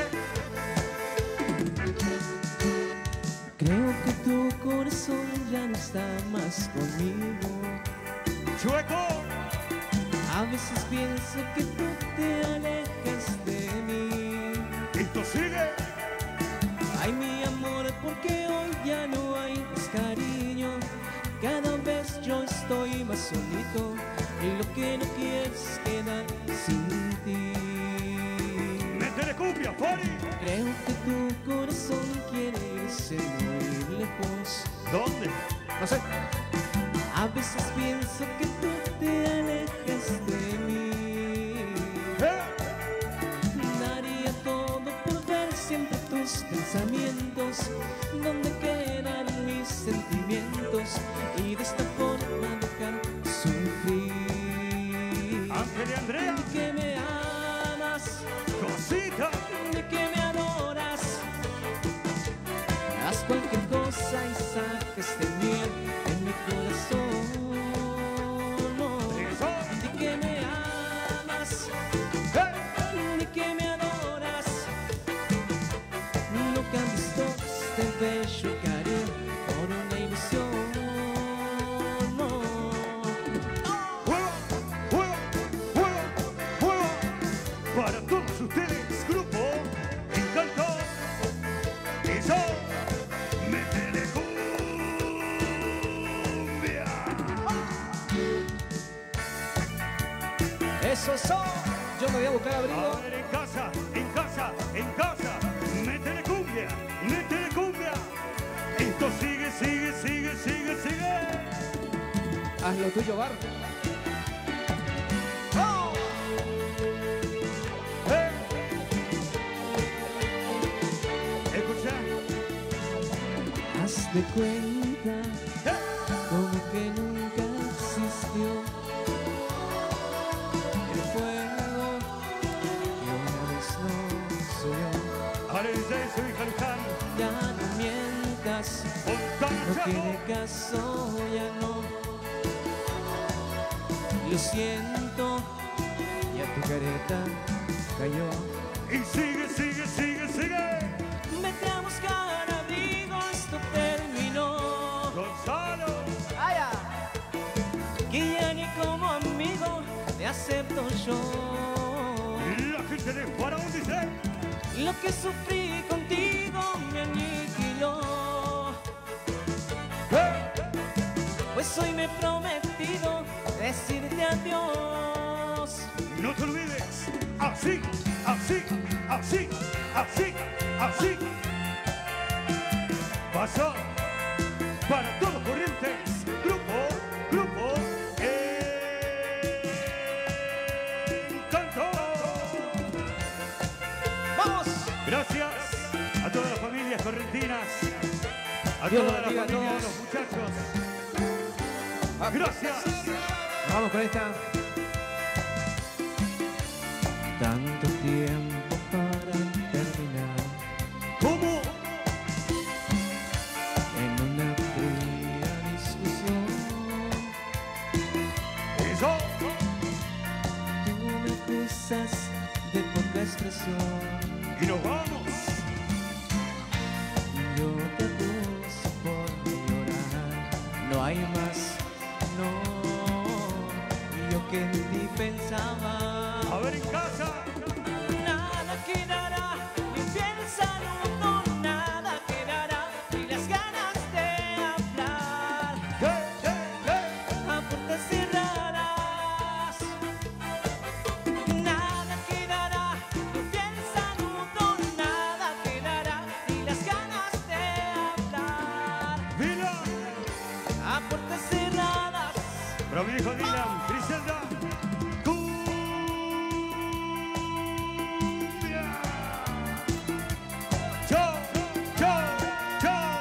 Creo que tu corazón ya no está más conmigo. Chueco. A veces pienso que tú te alejas de mí. Esto sigue. Ay, mi amor, porque hoy ya no hay más cariño. Cada vez yo estoy más solito y lo que no quiero es quedar sin ti. Métele cumbia, Fori. Creo que tu corazón quiere irse muy lejos. ¿Dónde? No sé. A veces pienso que tú te alejas de mí. Daría todo por ver siempre tus pensamientos, donde quedan mis sentimientos y de esta forma dejar sufrir. Métele, Andrea. De que me amas. Cosita. De que me adoras. Haz cualquier cosa y saques de mí en mi corazón. De que me amas. De que me adoras. No cambies todo este bello cariño por una ilusión. Para todos ustedes, grupo Encanto. Eso, métele cumbia. Eso son. Yo me voy a buscar abrigo. A ver, en casa, en casa, en casa. Métele cumbia, métele cumbia. Esto sigue, sigue, sigue, sigue, sigue. Haz lo tuyo, Bar. Escucha. Haz de cuenta como que nunca existió el fuego que una vez nos unió. Ahora el DJ su hija Luján. Ya no mientas, no tiene caso, ya no. Lo siento, ya tu careta cayó. Y sigue, sigue, sigue, sigue. Vete a buscar abrigo, esto terminó. Gonzalo. ¡Vaya! Que ya ni como amigo te acepto yo. La gente de Faraón dice. Lo que sufrí contigo me aniquiló. Pues hoy me he prometido decirte adiós. No te olvides. Así, así, así, así, así. Pasó para todos Corrientes. Grupo Encanto. ¡Vamos! Gracias a todas las familias correntinas, a Dios toda la bendiga a familia de todos. los muchachos. Gracias. Vamos con esta. Tanto tiempo para terminar. ¿Cómo? En una fría discusión. Eso. Tú me acusas de poca expresión. Y nos vamos. Yo te acuso por llorar. No hay más, no. Yo que en ti pensaba. A ver en casa. Nada quedará, ni piensa no, nada quedará, ni las ganas de hablar. A puertas cerradas. Nada quedará, ni piensa no, nada quedará, ni las ganas de hablar. Mira. A puertas cerradas. Pero mi hijo Dylan, Griselda. Chao, chao, chao.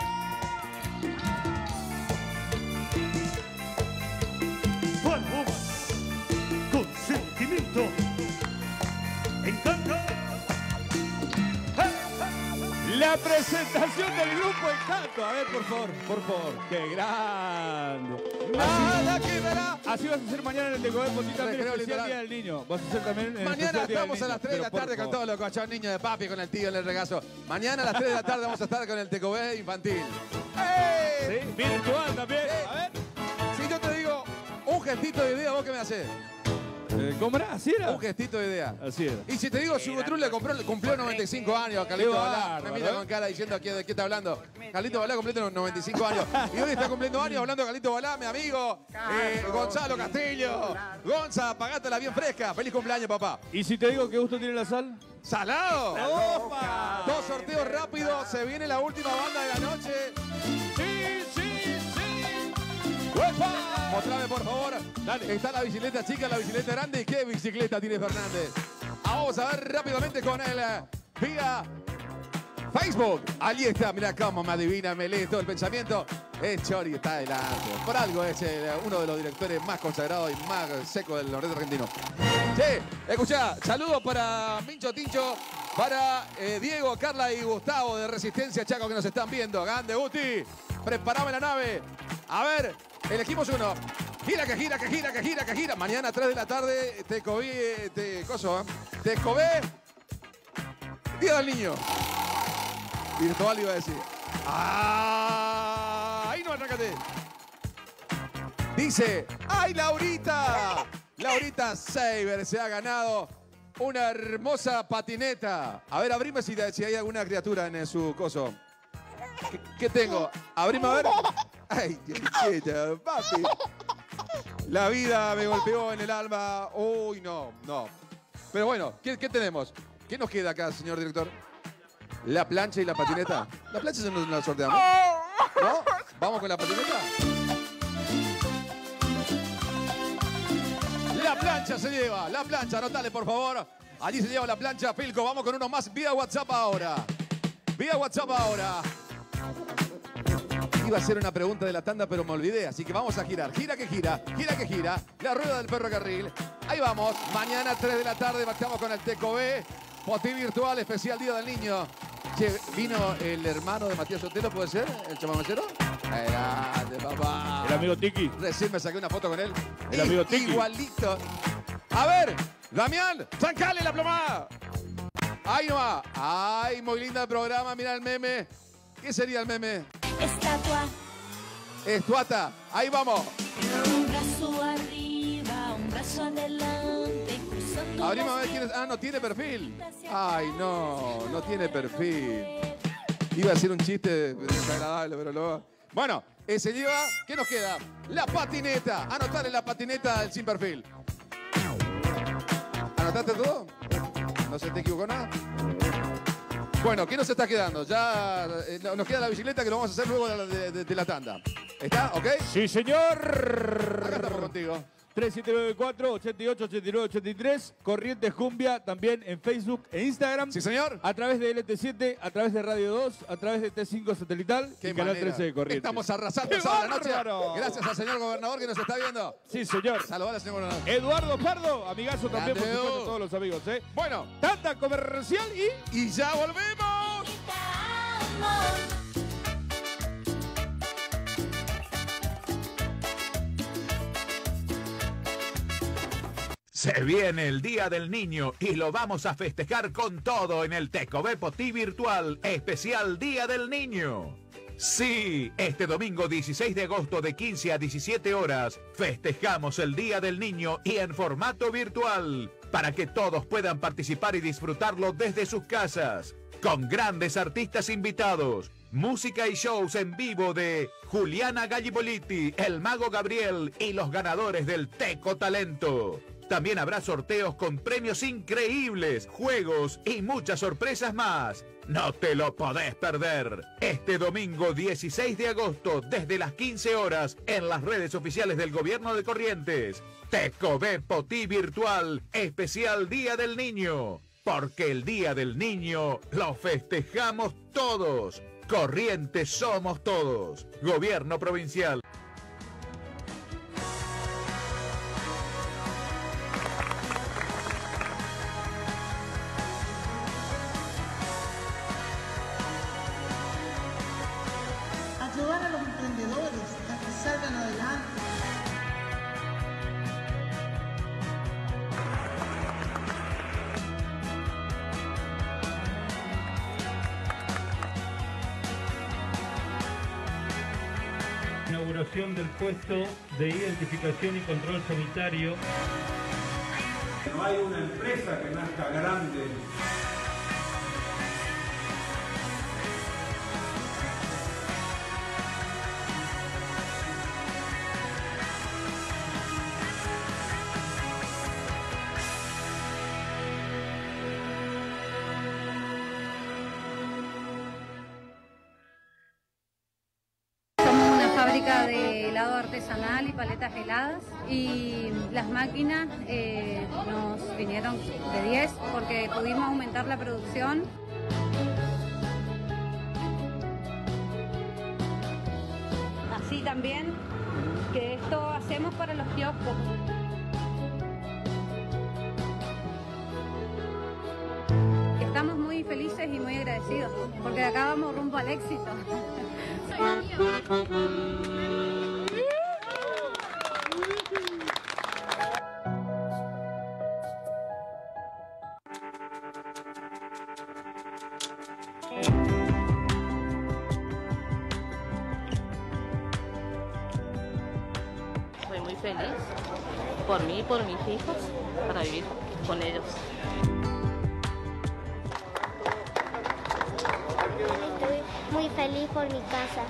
Vamos con sentimiento. Encanto. La presentación del grupo Encanto. A ver, por favor, por favor. ¡Qué grande! Nada quedará. Así vas a hacer mañana en el Tecover Potí también, Recreo especial literal. Día del Niño. Vas a hacer también en el Mañana especial Día del estamos a Niño, las 3 de la pero por tarde con favor. todo lo que ha hecho el niño de papi, con el tío en el regazo. Mañana a las 3 de la tarde vamos a estar con el Tecobé infantil. ¡Ey! Sí, virtual también. A ver, si yo te digo un gestito de idea, ¿vos qué me haces? ¿Cómo era? ¿Así era? Un gestito de idea. Así era. Y si te digo, Subutrul le cumplió 95 años a Carlito Qué Balá. Me bárbaro, mira ¿eh? con cara diciendo de qué está hablando. Carlito Balá cumplió 95 años. Y hoy está cumpliendo años hablando de Carlito Balá, mi amigo Gonzalo Castillo. Gonza, pagátela bien fresca. Feliz cumpleaños, papá. ¿Y si te digo qué gusto tiene la sal? ¡Salado! ¡Opa! Dos sorteos rápidos. Se viene la última banda de la noche. ¡Sí, sí, sí! ¡Opa! Mostrame, por favor. Dale. Está la bicicleta chica, la bicicleta grande. ¿Y qué bicicleta tiene Fernández? Vamos a ver rápidamente con el Vía Facebook. Allí está, mirá cómo me adivina, me lee todo el pensamiento. El Chori está adelante. Por algo es uno de los directores más consagrados y más secos del norte argentino. Sí, escuchá, saludos para Mincho Tincho, para Diego, Carla y Gustavo de Resistencia Chaco que nos están viendo. Grande, Guti. Preparame la nave. A ver, elegimos uno. Gira, que gira, que gira, que gira, que gira. Mañana 3 de la tarde, Tecobé, Día del Niño. Virtual iba a decir. ¡Ah! Ahí no, arráncate. Dice, ¡ay, Laurita! Laurita Seiber se ha ganado una hermosa patineta. A ver, abrime si hay alguna criatura en su coso. ¿Qué tengo? Abrime a ver. ¡Ay, chiquita, papi! La vida me golpeó en el alma. Uy, no. Pero bueno, ¿qué tenemos? ¿Qué nos queda acá, señor director? La plancha y la patineta. La plancha se nos la sorteamos. ¿No? ¿Vamos con la patineta? La plancha se lleva. La plancha, anotale, por favor. Allí se lleva la plancha, Pilco. Vamos con uno más vía WhatsApp ahora. Vía WhatsApp ahora. Iba a hacer una pregunta de la tanda, pero me olvidé. Así que vamos a girar. Gira que gira. Gira que gira. La rueda del perro carril. Ahí vamos. Mañana 3 de la tarde estamos con el Tecobé. Potí virtual, especial Día del Niño. Che, ¿vino el hermano de Matías Sotelo, puede ser? ¿El chamamecero? Grande, papá. El amigo Tiki. Recién me saqué una foto con él. El amigo Tiki. Igualito. A ver, Damián, zancale la plomada. Ahí nomás. Ay, muy linda el programa. Mira el meme. ¿Qué sería el meme? Estatua. Estuata. Ahí vamos. Un brazo arriba, un brazo adelante, cruzando. Abrimos a ver quién es. Ah, no tiene perfil. Ay, no tiene perfil. Iba a ser un chiste desagradable, pero no. Bueno, se lleva. ¿Qué nos queda? La patineta. Anotale la patineta del sin perfil. ¿Anotaste todo? ¿No se te equivocó nada? Bueno, ¿qué nos está quedando? Ya nos queda la bicicleta que lo vamos a hacer luego de la tanda. ¿Está? ¿Ok? Sí, señor. Acá estamos contigo. 3794-888983. Corrientes Cumbia también en Facebook e Instagram. Sí, señor. A través de LT7, a través de Radio 2, a través de T5 Satelital y Canal 13 de Corrientes. Estamos arrasando esa noche. Gracias al señor gobernador que nos está viendo. Sí, señor. Saludar al señor gobernador. Eduardo Pardo, amigazo también, por Grande, supuesto, todos los amigos. Bueno. Tanta comercial y ya volvemos. Se viene el Día del Niño y lo vamos a festejar con todo en el Tecobé Potí Virtual, especial Día del Niño. Sí, este domingo 16 de agosto de 15 a 17 horas, festejamos el Día del Niño y en formato virtual, para que todos puedan participar y disfrutarlo desde sus casas, con grandes artistas invitados, música y shows en vivo de Juliana Gallipoliti, el Mago Gabriel y los ganadores del Teco Talento. También habrá sorteos con premios increíbles, juegos y muchas sorpresas más. No te lo podés perder. Este domingo 16 de agosto desde las 15 horas en las redes oficiales del Gobierno de Corrientes. Tecobé Potí Virtual, especial Día del Niño. Porque el Día del Niño lo festejamos todos. Corrientes somos todos. Gobierno Provincial. Ayudar a los emprendedores a que salgan adelante. Inauguración del puesto de identificación y control sanitario. No hay una empresa que nazca grande. De helado artesanal y paletas heladas, y las máquinas nos vinieron de 10 porque pudimos aumentar la producción. también que esto hacemos para los kioscos. Estamos muy felices y muy agradecidos porque de acá vamos rumbo al éxito. Soy Soy muy feliz por mí y por mis hijos, para vivir con ellos. Estoy muy feliz por mi casa.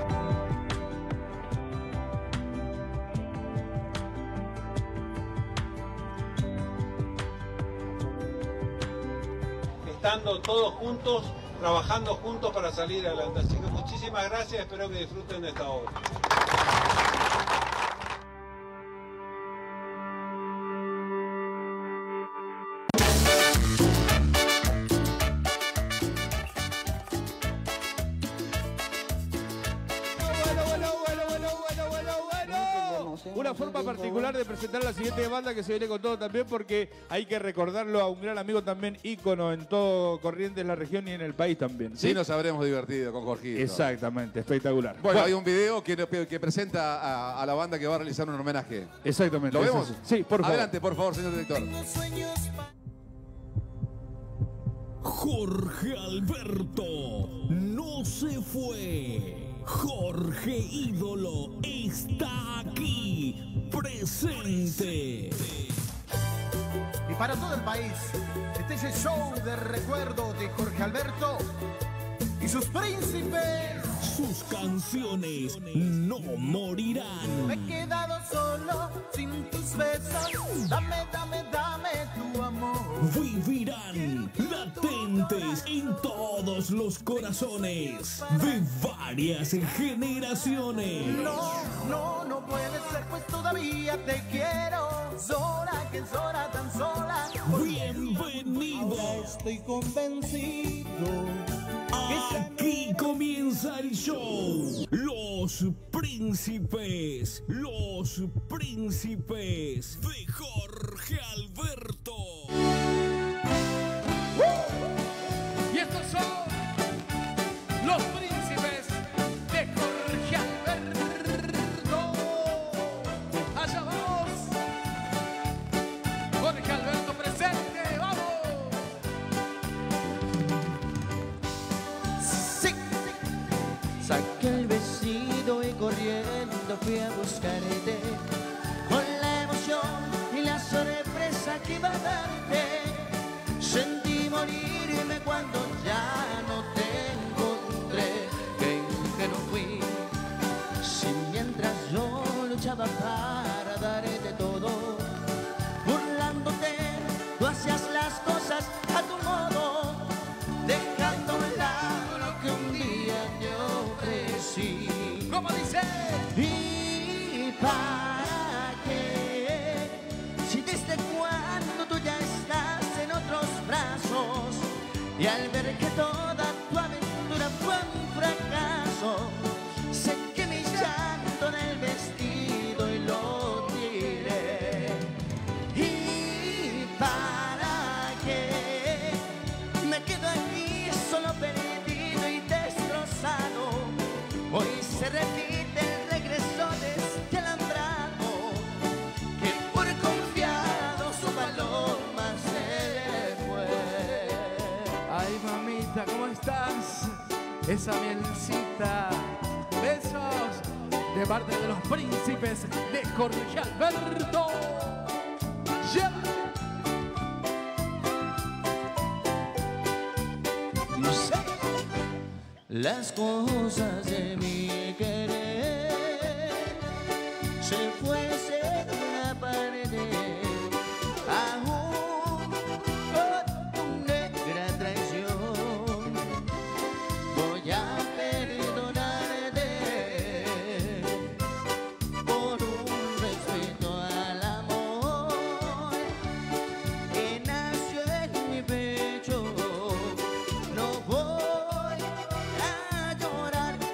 Estando todos juntos, trabajando juntos para salir adelante. Así que muchísimas gracias, espero que disfruten de esta obra. Una forma particular de presentar la siguiente banda que se viene con todo también, porque hay que recordarlo a un gran amigo también, ícono en todo Corrientes, la región y en el país también. Sí, nos habremos divertido con Jorgito. Exactamente, espectacular. Bueno, hay un video que presenta a la banda que va a realizar un homenaje. Exactamente. ¿Lo vemos? Sí, por favor. Adelante, por favor, señor director. Jorge Alberto no se fue. Jorge Ídolo está aquí, presente. Y para todo el país, este es el show de recuerdo de Jorge Alberto y sus príncipes. Sus canciones no morirán. Me he quedado solo sin tus besos. Dame, dame, dame tu amor. Vivirán latentes en todos los corazones de varias generaciones. No puede ser, pues todavía te quiero. Sola, que sola, tan sola. Bienvenido. Estoy convencido. Aquí comienza el show. Los príncipes de Jorge Alberto. Y estos son los príncipes de Jorge Alberto. Allá vamos. Jorge Alberto presente, vamos. Sí. Saqué el vestido y corriendo fui a buscarte, con la emoción y la sorpresa que iba a darte. Sentí morirme cuando ya no te encontré. Que no fui, si mientras yo luchaba para darte todo, burlándote, tú hacías las cosas a tu modo, dejando a un lado lo que un día yo ofrecí. ¿Cómo dice? ¿Y para qué? Si desde cuando tú ya estás en otros brazos, y al ver que toda tu aventura fue un fracaso, sé que mi llanto en el vestido y lo tiré. ¿Y para qué? Me quedo aquí solo perdido y destrozado. Hoy se repite el regreso de este alambrado, que por confiado su paloma se le fue. Ay, mamita, ¿cómo estás? Esa mielcita. Besos de parte de los príncipes de Jorge Alberto. Lleva. Las cosas de mi querer se fuesen a perder, aún con tu negra traición. Voy a perdonarte por un respeto al amor que nació en mi pecho. No voy a llorar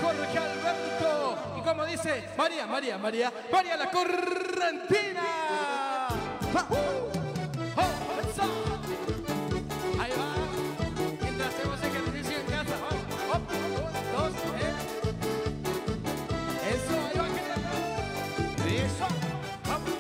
Jorge Alberto. Y como dice María la Correntina. Ahí va. Mientras hacemos ejercicio en casa. Vamos. 1, 2, Eso, ahí va. Eso. Vamos.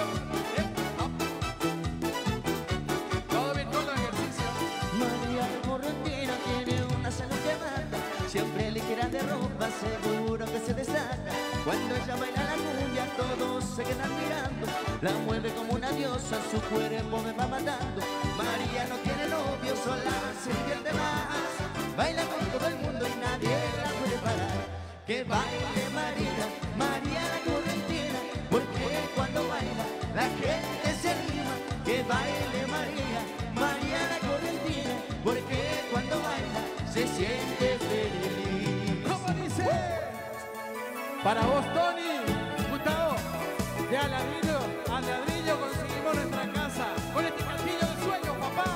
Todo bien, todo el ejercicio. María la Correntina tiene una salud que mata. Siempre ligera de ropa, seguro que se desata. Cuando ella baila la cumbia, todos se quedan mirando. La mueve como una diosa, su cuerpo me va matando. María no tiene novio, sola se divierte más. Baila con todo el mundo y nadie la puede parar. Que baile María la Correntina, porque cuando baila la gente se anima. Que baile María la Correntina, porque cuando baila se siente feliz. ¿Cómo dice? Para vos, Tony, Gustavo, de al ladrillo conseguimos nuestra casa con este castillo de sueños, papá.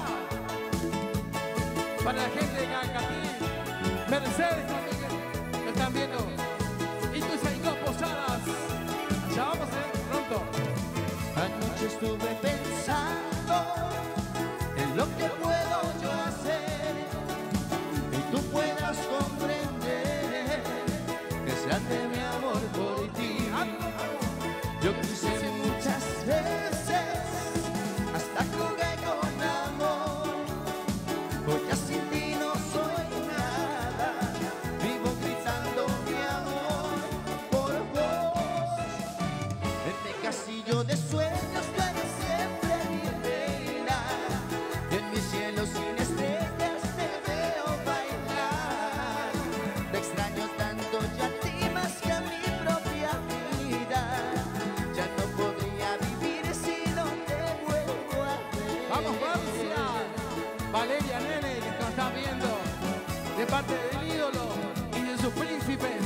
Para la gente de Cancatí, Mercedes también, lo están viendo. Y tus dos posadas. Ya vamos a ver pronto. Anoche estuve pensando en lo que puedo yo hacer y tú puedas comprender que es grande mi amor por ti. Yo quise muchas veces, hasta jugué con amor, porque sin ti no soy nada. Vivo gritando mi amor por vos. En mi castillo de sueños tú eres siempre mi reina, y en mi cielo sin estrellas te veo bailar. Te extraño tanto ya a ti más que a mi propia vida. Ya no podría vivir si no te vuelvo a ver. Vamos, Marcia. Valeria Nene, que nos está viendo, de parte del ídolo y de sus príncipes.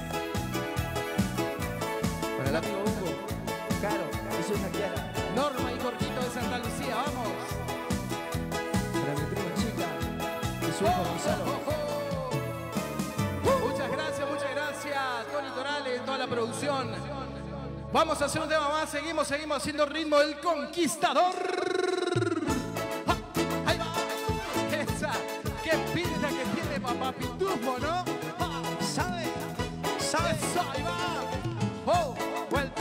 Para el amigo Hugo, Caro, eso es una Kiara. Norma y Jorgito de Santa Lucía, vamos. Para mi prima chica, y su hijo Gonzalo. Muchas gracias, Tony Torales, toda la producción. Vamos a hacer un tema más, seguimos haciendo ritmo del Conquistador. Ahí va, esa, qué pinta que tiene Papá Pitufo, ¿no? ¿Sabe? Eso, ahí va. Oh, vuelta.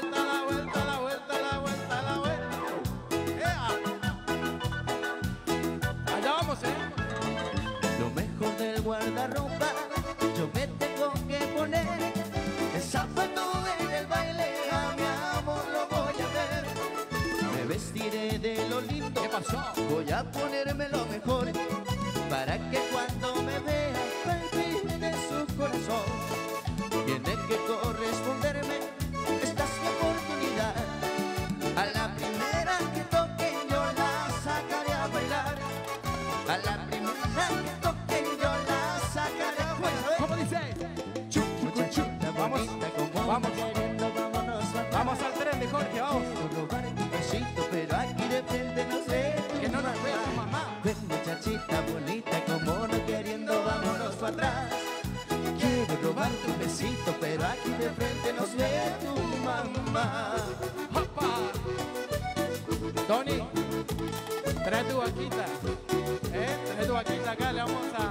Allá vamos, Lo mejor del guardarropa, yo me tengo que poner. El zapato en el baile, a mi amor lo voy a ver. Me vestiré de lo lindo. ¿Qué pasó? Voy a ponerme lo mejor, para que cuando me vea palpite su corazón. Tiene que corresponderme, esta es mi oportunidad. A la primera que toque yo la sacaré a bailar. A la primera que toque yo la sacaré a bailar. ¿Cómo dice? Muchachita bonita, como vamos. queriendo, vámonos a Vamos al tren de Jorge, vamos. Quiero robar tu besito, pero aquí de frente no sé. Que no nos vea tu mamá. Ven muchachita bonita, como no queriendo, vámonos para atrás. Quiero robar tu besito, pero aquí de frente nos ve tu mamá. ¡Opa! Tony, trae tu vaquita. Trae tu vaquita acá, le vamos a...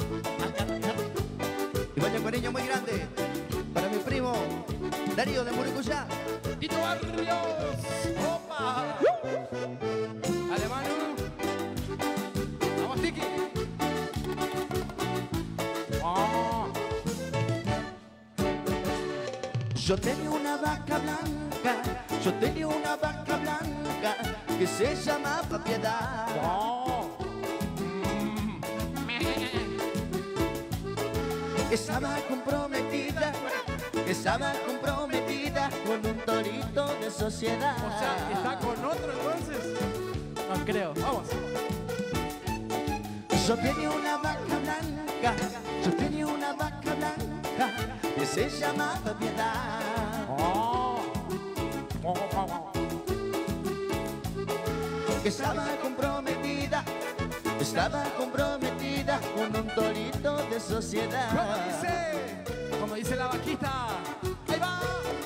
Y vaya con niño muy grande para mi primo Darío de Muricuyá. Tito Barrios. ¡Opa! Alemán. Vamos, Tiki. Oh. Yo tenía una vaca blanca, que se llamaba Piedad. Estaba comprometida con un torito de sociedad. O sea, ¿está con otro entonces? No creo, vamos. Yo tenía una vaca blanca, que se llamaba Piedad. Que estaba comprometida vida con un torito de sociedad. Como dice la vaquita. Ahí va.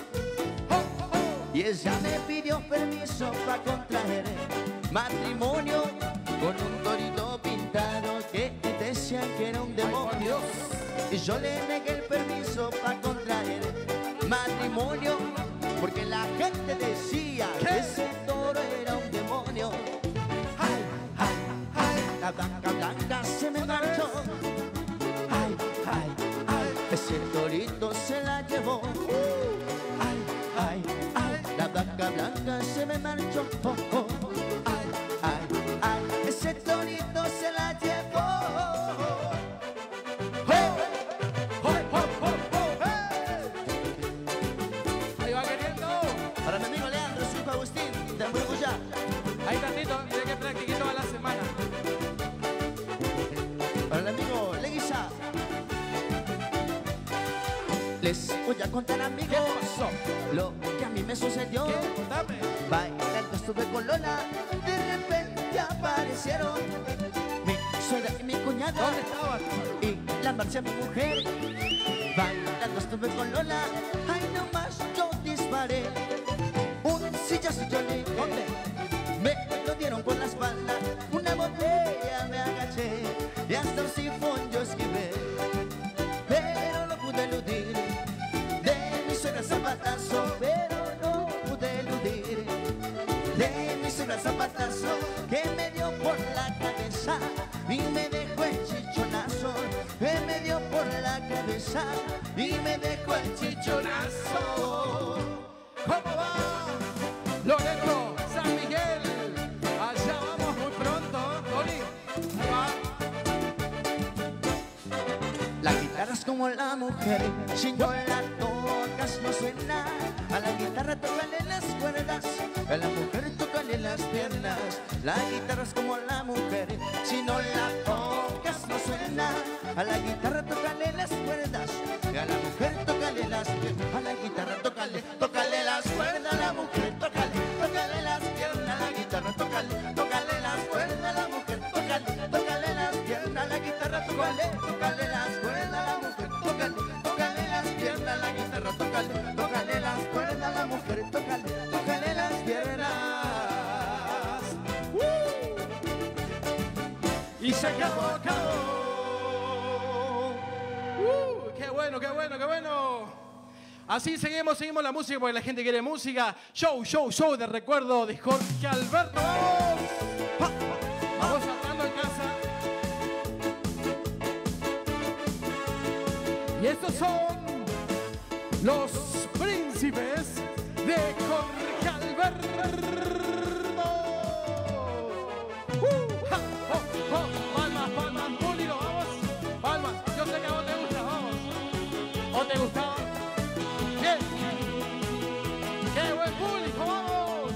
Y ella me pidió permiso para contraer matrimonio con un torito pintado que decían que era un demonio. Y yo le negué el permiso para contraer matrimonio porque la gente decía que ese toro era un demonio. Ay, ay, ay, la vaca blanca se me marchó. Ay, ay, ay, ese torito se la llevó. Ay, ay, ay, la vaca blanca se me marchó. Oh, oh. Ay, ay, ay, ese torito se la llevó. Ahí va queriendo. Para mi amigo Leandro, su hijo Agustín, de Burbuya. Ahí tantito, y de que practiqué toda la semana. Para el amigo Leguiza. Les voy a contar, amigos, lo que a mí me sucedió. Bailando estuve con Lola, de repente aparecieron mi suegra y mi cuñada. ¿Dónde estaban? Y la marcha mi mujer. Bailando estuve con Lola, ay nomás yo disparé un sillazo yo le ¿dónde? Me lo dieron por la espalda, una botella me agaché y hasta un sifón yo esquivé, pero no pude eludir de mi suegra zapatazo, pero no pude eludir de mi suegra zapatazo que me dio por la cabeza y me dejó el chichonazo, que me dio por la cabeza y me dejó el chichonazo. ¿Cómo va? Loreto, San Miguel. Allá vamos muy pronto, Tony. Ahí va. La guitarra es como la mujer, si no la tocas no suena. A la guitarra tócale las cuerdas, a la mujer tócale las piernas. La guitarra es como la mujer, si no la tocas no suena. A la guitarra tócale las cuerdas, y a la mujer tócale las piernas. A la guitarra tócale las cuerdas, a la mujer tócale las piernas. A la guitarra tócale las cuerdas, a la mujer tócale las piernas. A la guitarra tócale las cuerdas, a la mujer tócale las piernas. A la guitarra tócale las cuerdas, a la mujer tócale las piernas. Y se acabó. Qué bueno, qué bueno, qué bueno. Así seguimos la música porque la gente quiere música. Show de recuerdo de Jorge Alberto. ¡Vamos! Vamos saltando en casa. Y estos son los príncipes de Jorge Alberto. Palmas, público, vamos. Palmas, yo sé que a vos te gusta, vamos. ¿O te gustaba? Bien. ¡Qué buen público, vamos!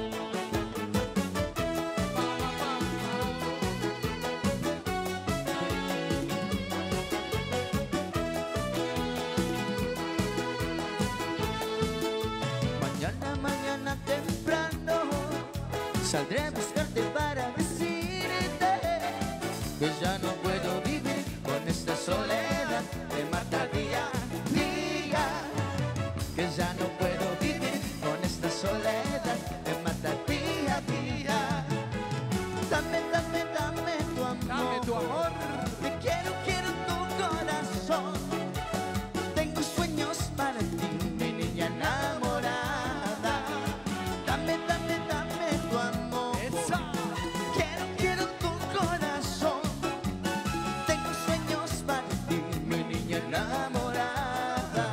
Mañana temprano saldré a buscarte para decirte que ya no puedo vivir con esta soledad, me mata día a día. Que ya no puedo vivir con esta soledad, me mata día a día. Dame tu amor, dame tu amor. Te quiero tu corazón. Tengo sueños para ti, mi niña enamorada. Dame tu amor. Quiero tu corazón. Tengo sueños para ti, mi niña enamorada.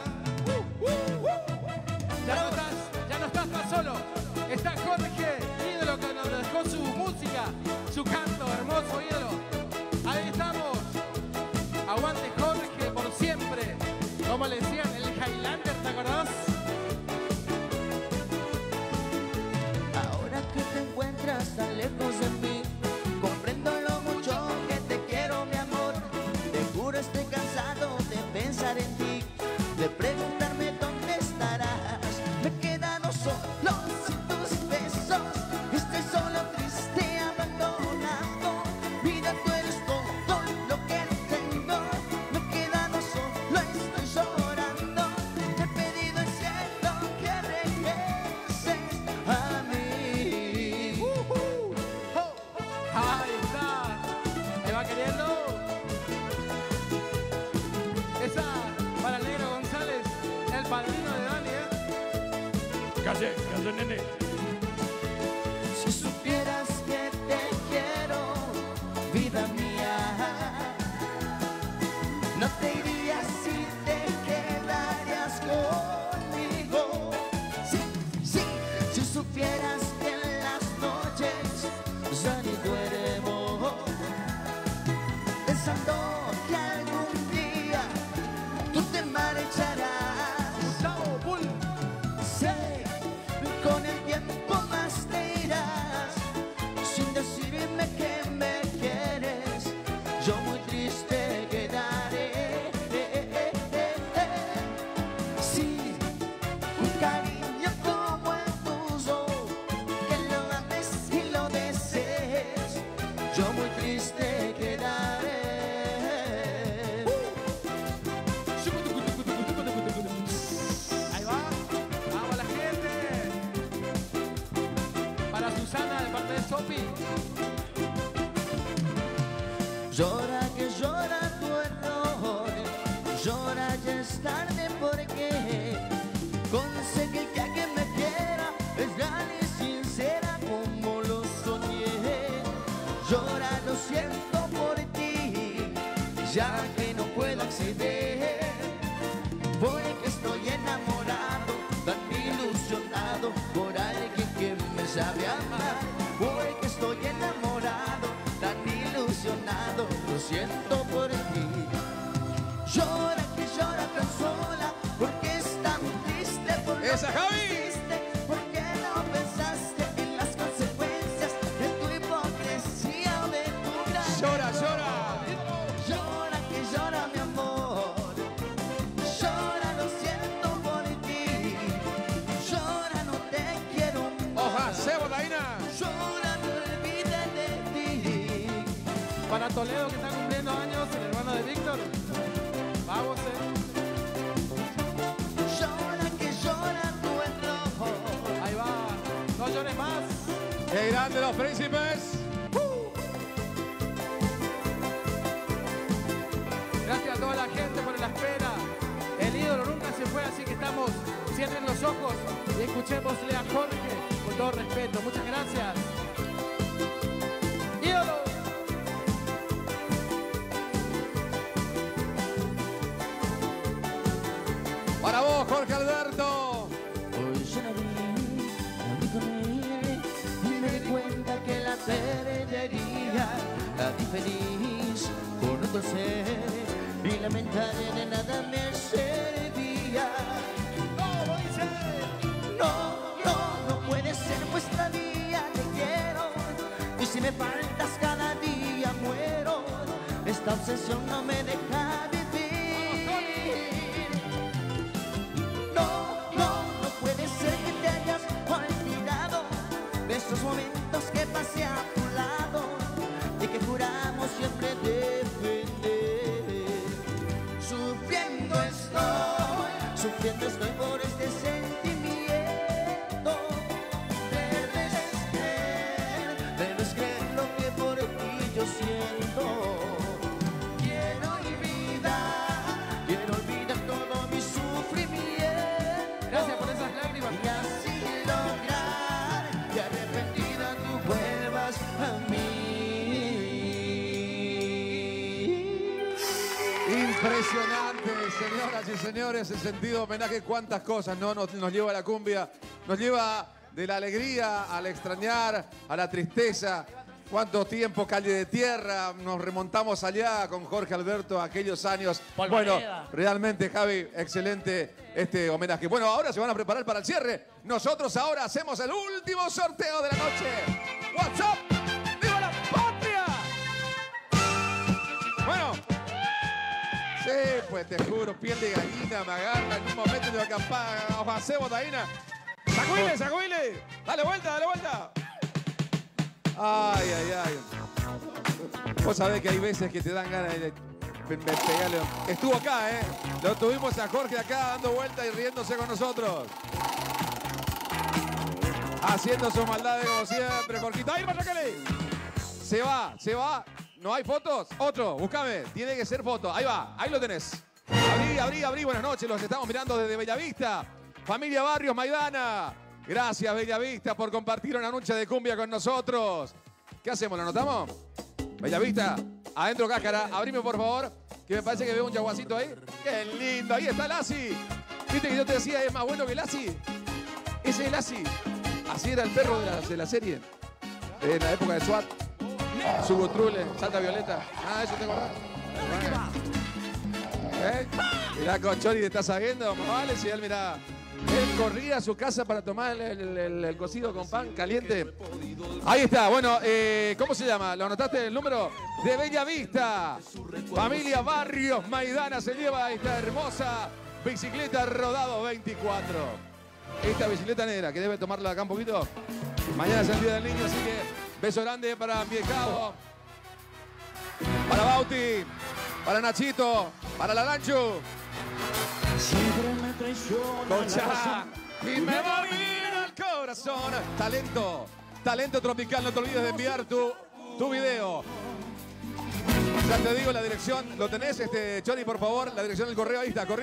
Ya no estás más solo. Está Jorge, ídolo que nos dejó su música, su canto hermoso, ídolo. Ahí estamos. Se va queriendo. Esa para el negro González, el padrino de Dani, ¿eh? Calle, nene. Si supieras que te quiero, vida mía, no te irías si te quedarías conmigo. Si supieras que en las noches ya ni duermo, pensando que algún día tú te marcharás. Gustavo Bull. Sé, con el tiempo más te irás, sin decirme que me quieres, yo muy triste quedaré. Sí, un cariño como el tuyo, que lo ames y lo desees, yo muy triste quedaré. Ahí va. Vamos la gente. Para Susana de parte de Sofi. Llora que llora tu error, llora ya es tarde porque conseguí que alguien me quiera, es real y sincera como lo soñé. Llora, lo siento por ti, ya que no puedo acceder, porque estoy enamorado, tan ilusionado por alguien que me sabe amar, porque estoy enamorado, tan ilusionado, lo siento por ti. Llora que llora tan sola, porque es tan triste por lo ¡Esa, que Javi! hiciste, porque no pensaste en las consecuencias de tu hipocresía o de tu gran Llora, error. llora. Llora que llora mi amor, llora, lo siento por ti, llora, no te quiero más. ¡Hoja, cebo, Daina! Llora, no olvides de ti. Para Toledo, que está cumpliendo años, el hermano de Víctor. Vamos, Llora que llora tu error. Ahí va. No llores más. ¡Qué grande los príncipes! Gracias a toda la gente por la espera. El ídolo nunca se fue, así que estamos, cierren los ojos y escuchémosle a Jorge con todo respeto. Muchas gracias. ¡Ídolo! Para vos, Jorge Alberto. Hoy yo la vi con él y me di cuenta que la perdería, la vi feliz con otro ser y lamentar de nada me servía. No puede ser, pues todavía te quiero y si me faltas cada día muero, esta obsesión no me deja vivir. No puede ser que te hayas olvidado de esos momentos que pasé a tu lado y que juramos siempre defender. Sufriendo estoy por este sentimiento. Debes creer lo que por ti yo siento. Quiero olvidar todo mi sufrimiento. Gracias por esas lágrimas. Y así lograr que arrepentida tú vuelvas a mí. Impresionante, señoras y señores, el sentido homenaje, cuántas cosas, ¿no? Nos lleva a la cumbia, nos lleva de la alegría al extrañar, a la tristeza. Cuánto tiempo, Calle de Tierra, nos remontamos allá con Jorge Alberto a aquellos años. Polvareda. Bueno, realmente, Javi, excelente este homenaje. Bueno, ahora se van a preparar para el cierre. Nosotros ahora hacemos el último sorteo de la noche. What's up? ¡Viva la patria! Bueno. Sí, pues te juro, piel de gallina, me agarra en un momento de acampar, hoja cebo, Daina. ¡Sacuile, sacuile! ¡Dale vuelta, dale vuelta! Ay, ay, ay. Vos sabés que hay veces que te dan ganas de pegarle. Estuvo acá, ¿eh? Lo tuvimos a Jorge acá dando vuelta y riéndose con nosotros. Haciendo sus maldades como siempre, Jorgito. ¡Ay, Machacale! Se va. ¿No hay fotos? Otro, búscame. Tiene que ser foto. Ahí va, ahí lo tenés. Abrí. Buenas noches, los estamos mirando desde Bellavista. Familia Barrios Maidana. Gracias, Bellavista, por compartir una noche de cumbia con nosotros. ¿Qué hacemos? ¿Lo anotamos? Bellavista, adentro cáscara. Abrime, por favor, que me parece que veo un yaguacito ahí. ¡Qué lindo! Ahí está Lassi. ¿Viste que yo te decía es más bueno que Lassi? Ese es Lassi. Así era el perro de la serie. En la época de SWAT. Subotrule, Salta Violeta. Ah, eso te acordás. Mirá, Conchori te está sabiendo. Vale, si él, mirá. Él corría a su casa para tomar el cocido con pan caliente. Ahí está. Bueno, ¿cómo se llama? ¿Lo anotaste el número? De Bellavista. Familia Barrios Maidana se lleva esta hermosa bicicleta Rodado 24. Esta bicicleta negra, que debe tomarla acá un poquito. Mañana es el Día del Niño, así que beso grande para Viejado, para Bauti, para Nachito, para la Lanchu. Siempre me traiciona Concha, y me va a vivir al corazón. Talento tropical, no te olvides de enviar tu video. Ya te digo la dirección, ¿lo tenés, Chori, por favor? La dirección del correo, ahí está,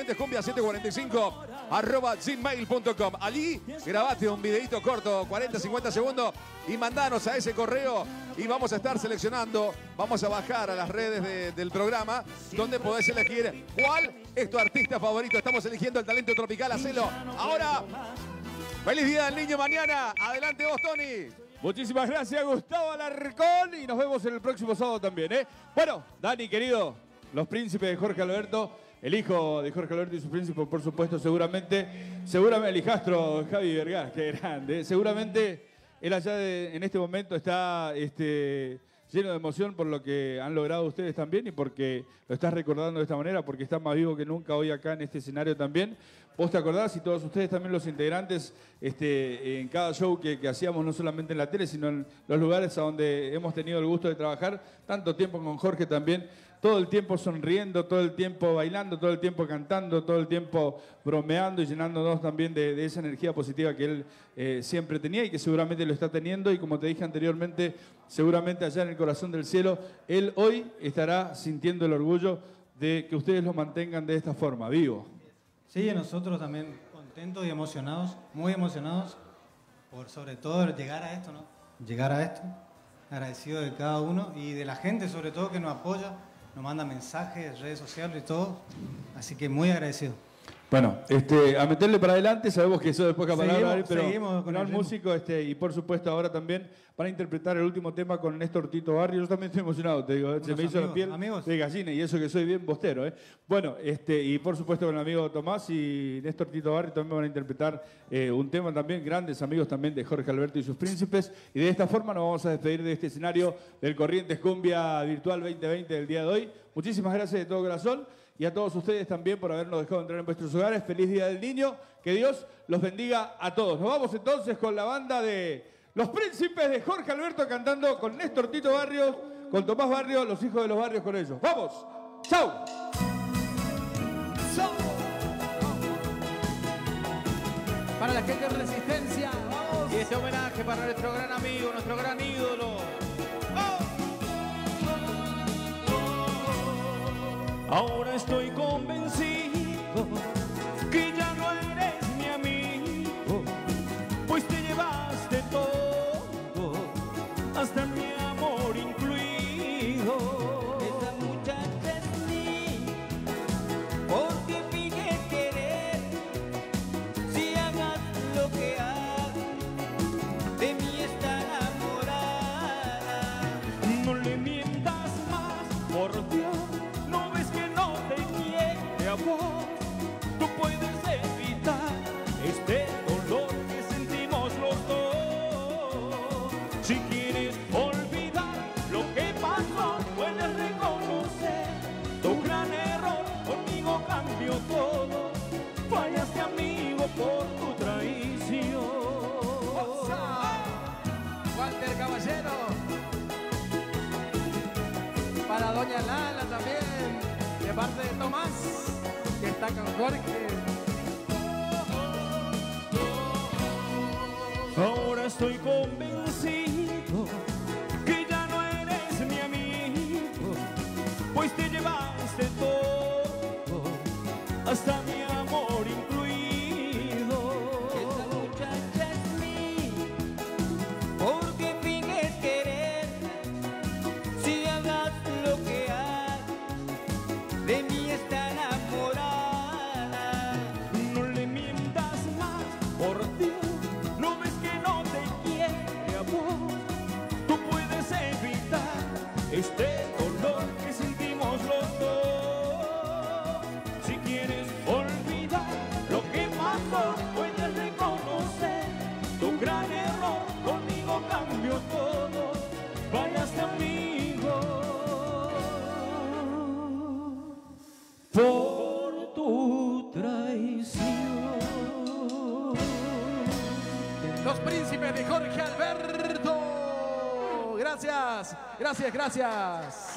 corrientescumbia745@gmail.com. Allí grabate un videito corto, 40-50 segundos, y mandanos a ese correo y vamos a estar seleccionando, vamos a bajar a las redes del programa, donde podés elegir cuál es tu artista favorito. Estamos eligiendo el talento tropical, hacelo ahora. ¡Feliz Día del Niño mañana! Adelante vos, Tony. Muchísimas gracias, Gustavo Alarcón, y nos vemos en el próximo sábado también, ¿eh? Bueno, Dani, querido, los príncipes de Jorge Alberto, el hijo de Jorge Alberto y su príncipe, por supuesto, seguramente el hijastro Javi Vergara, qué grande, seguramente él allá en este momento está lleno de emoción por lo que han logrado ustedes también y porque lo estás recordando de esta manera, porque está más vivo que nunca hoy acá en este escenario también. Vos te acordás, y todos ustedes también, los integrantes, en cada show que hacíamos, no solamente en la tele, sino en los lugares a donde hemos tenido el gusto de trabajar tanto tiempo con Jorge también, todo el tiempo sonriendo, todo el tiempo bailando, todo el tiempo cantando, todo el tiempo bromeando y llenándonos también de esa energía positiva que él siempre tenía y que seguramente lo está teniendo. Y como te dije anteriormente, seguramente allá en el corazón del cielo, él hoy estará sintiendo el orgullo de que ustedes lo mantengan de esta forma, vivo. Sí, nosotros también contentos y emocionados, muy emocionados por sobre todo llegar a esto, ¿no? Llegar a esto, agradecido de cada uno y de la gente sobre todo que nos apoya, nos manda mensajes, redes sociales y todo, así que muy agradecido. Bueno, a meterle para adelante, sabemos que eso es poca palabra, pero seguimos con el músico y por supuesto ahora también para interpretar el último tema con Néstor Tito Barrio. Yo también estoy emocionado, te digo, se me hizo la piel de gallina y eso que soy bien bostero, ¿eh? Bueno, y por supuesto con el amigo Tomás y Néstor Tito Barrio también van a interpretar un tema también, grandes amigos también de Jorge Alberto y sus príncipes, y de esta forma nos vamos a despedir de este escenario del Corrientes Cumbia Virtual 2020 del día de hoy. Muchísimas gracias de todo corazón. Y a todos ustedes también por habernos dejado entrar en vuestros hogares. Feliz Día del Niño. Que Dios los bendiga a todos. Nos vamos entonces con la banda de Los Príncipes de Jorge Alberto cantando con Néstor Tito Barrios, con Tomás Barrios, los hijos de los barrios con ellos. ¡Vamos! ¡Chau! Para la gente de Resistencia. ¡Vamos! Y este homenaje para nuestro gran amigo, nuestro gran ídolo. Ahora estoy convencido que ya no eres mi amigo, pues te llevaste todo, hasta mi amor incluido. Esa muchacha es mía, porque finge querer. Si hagas lo que hagas, de mí está enamorada. No le mientas más, por Dios. Tú puedes evitar este dolor que sentimos los dos. Si quieres olvidar lo que pasó, puedes reconocer tu gran error. Conmigo cambió todo. Fallaste, amigo, por tu traición. Walter Caballero. Para doña Lala también, de parte de Tomás, que está con Jorge. Ahora estoy convencido que ya no eres mi amigo, pues te llevaste todo, hasta mi amor incluido. Esa muchacha es mía, porque finges querer. Si hagas lo que hagas, de mí está enamorada. No le mientas más, por Dios, no ves que no te quiere a vos. Tú puedes evitar este dolor que sentimos los dos. Si quieres olvidar lo que pasó, puedes reconocer tu gran error. Conmigo cambió todo, fallaste amigo. Por tu traición. Los príncipes de Jorge Alberto. Gracias, gracias, gracias.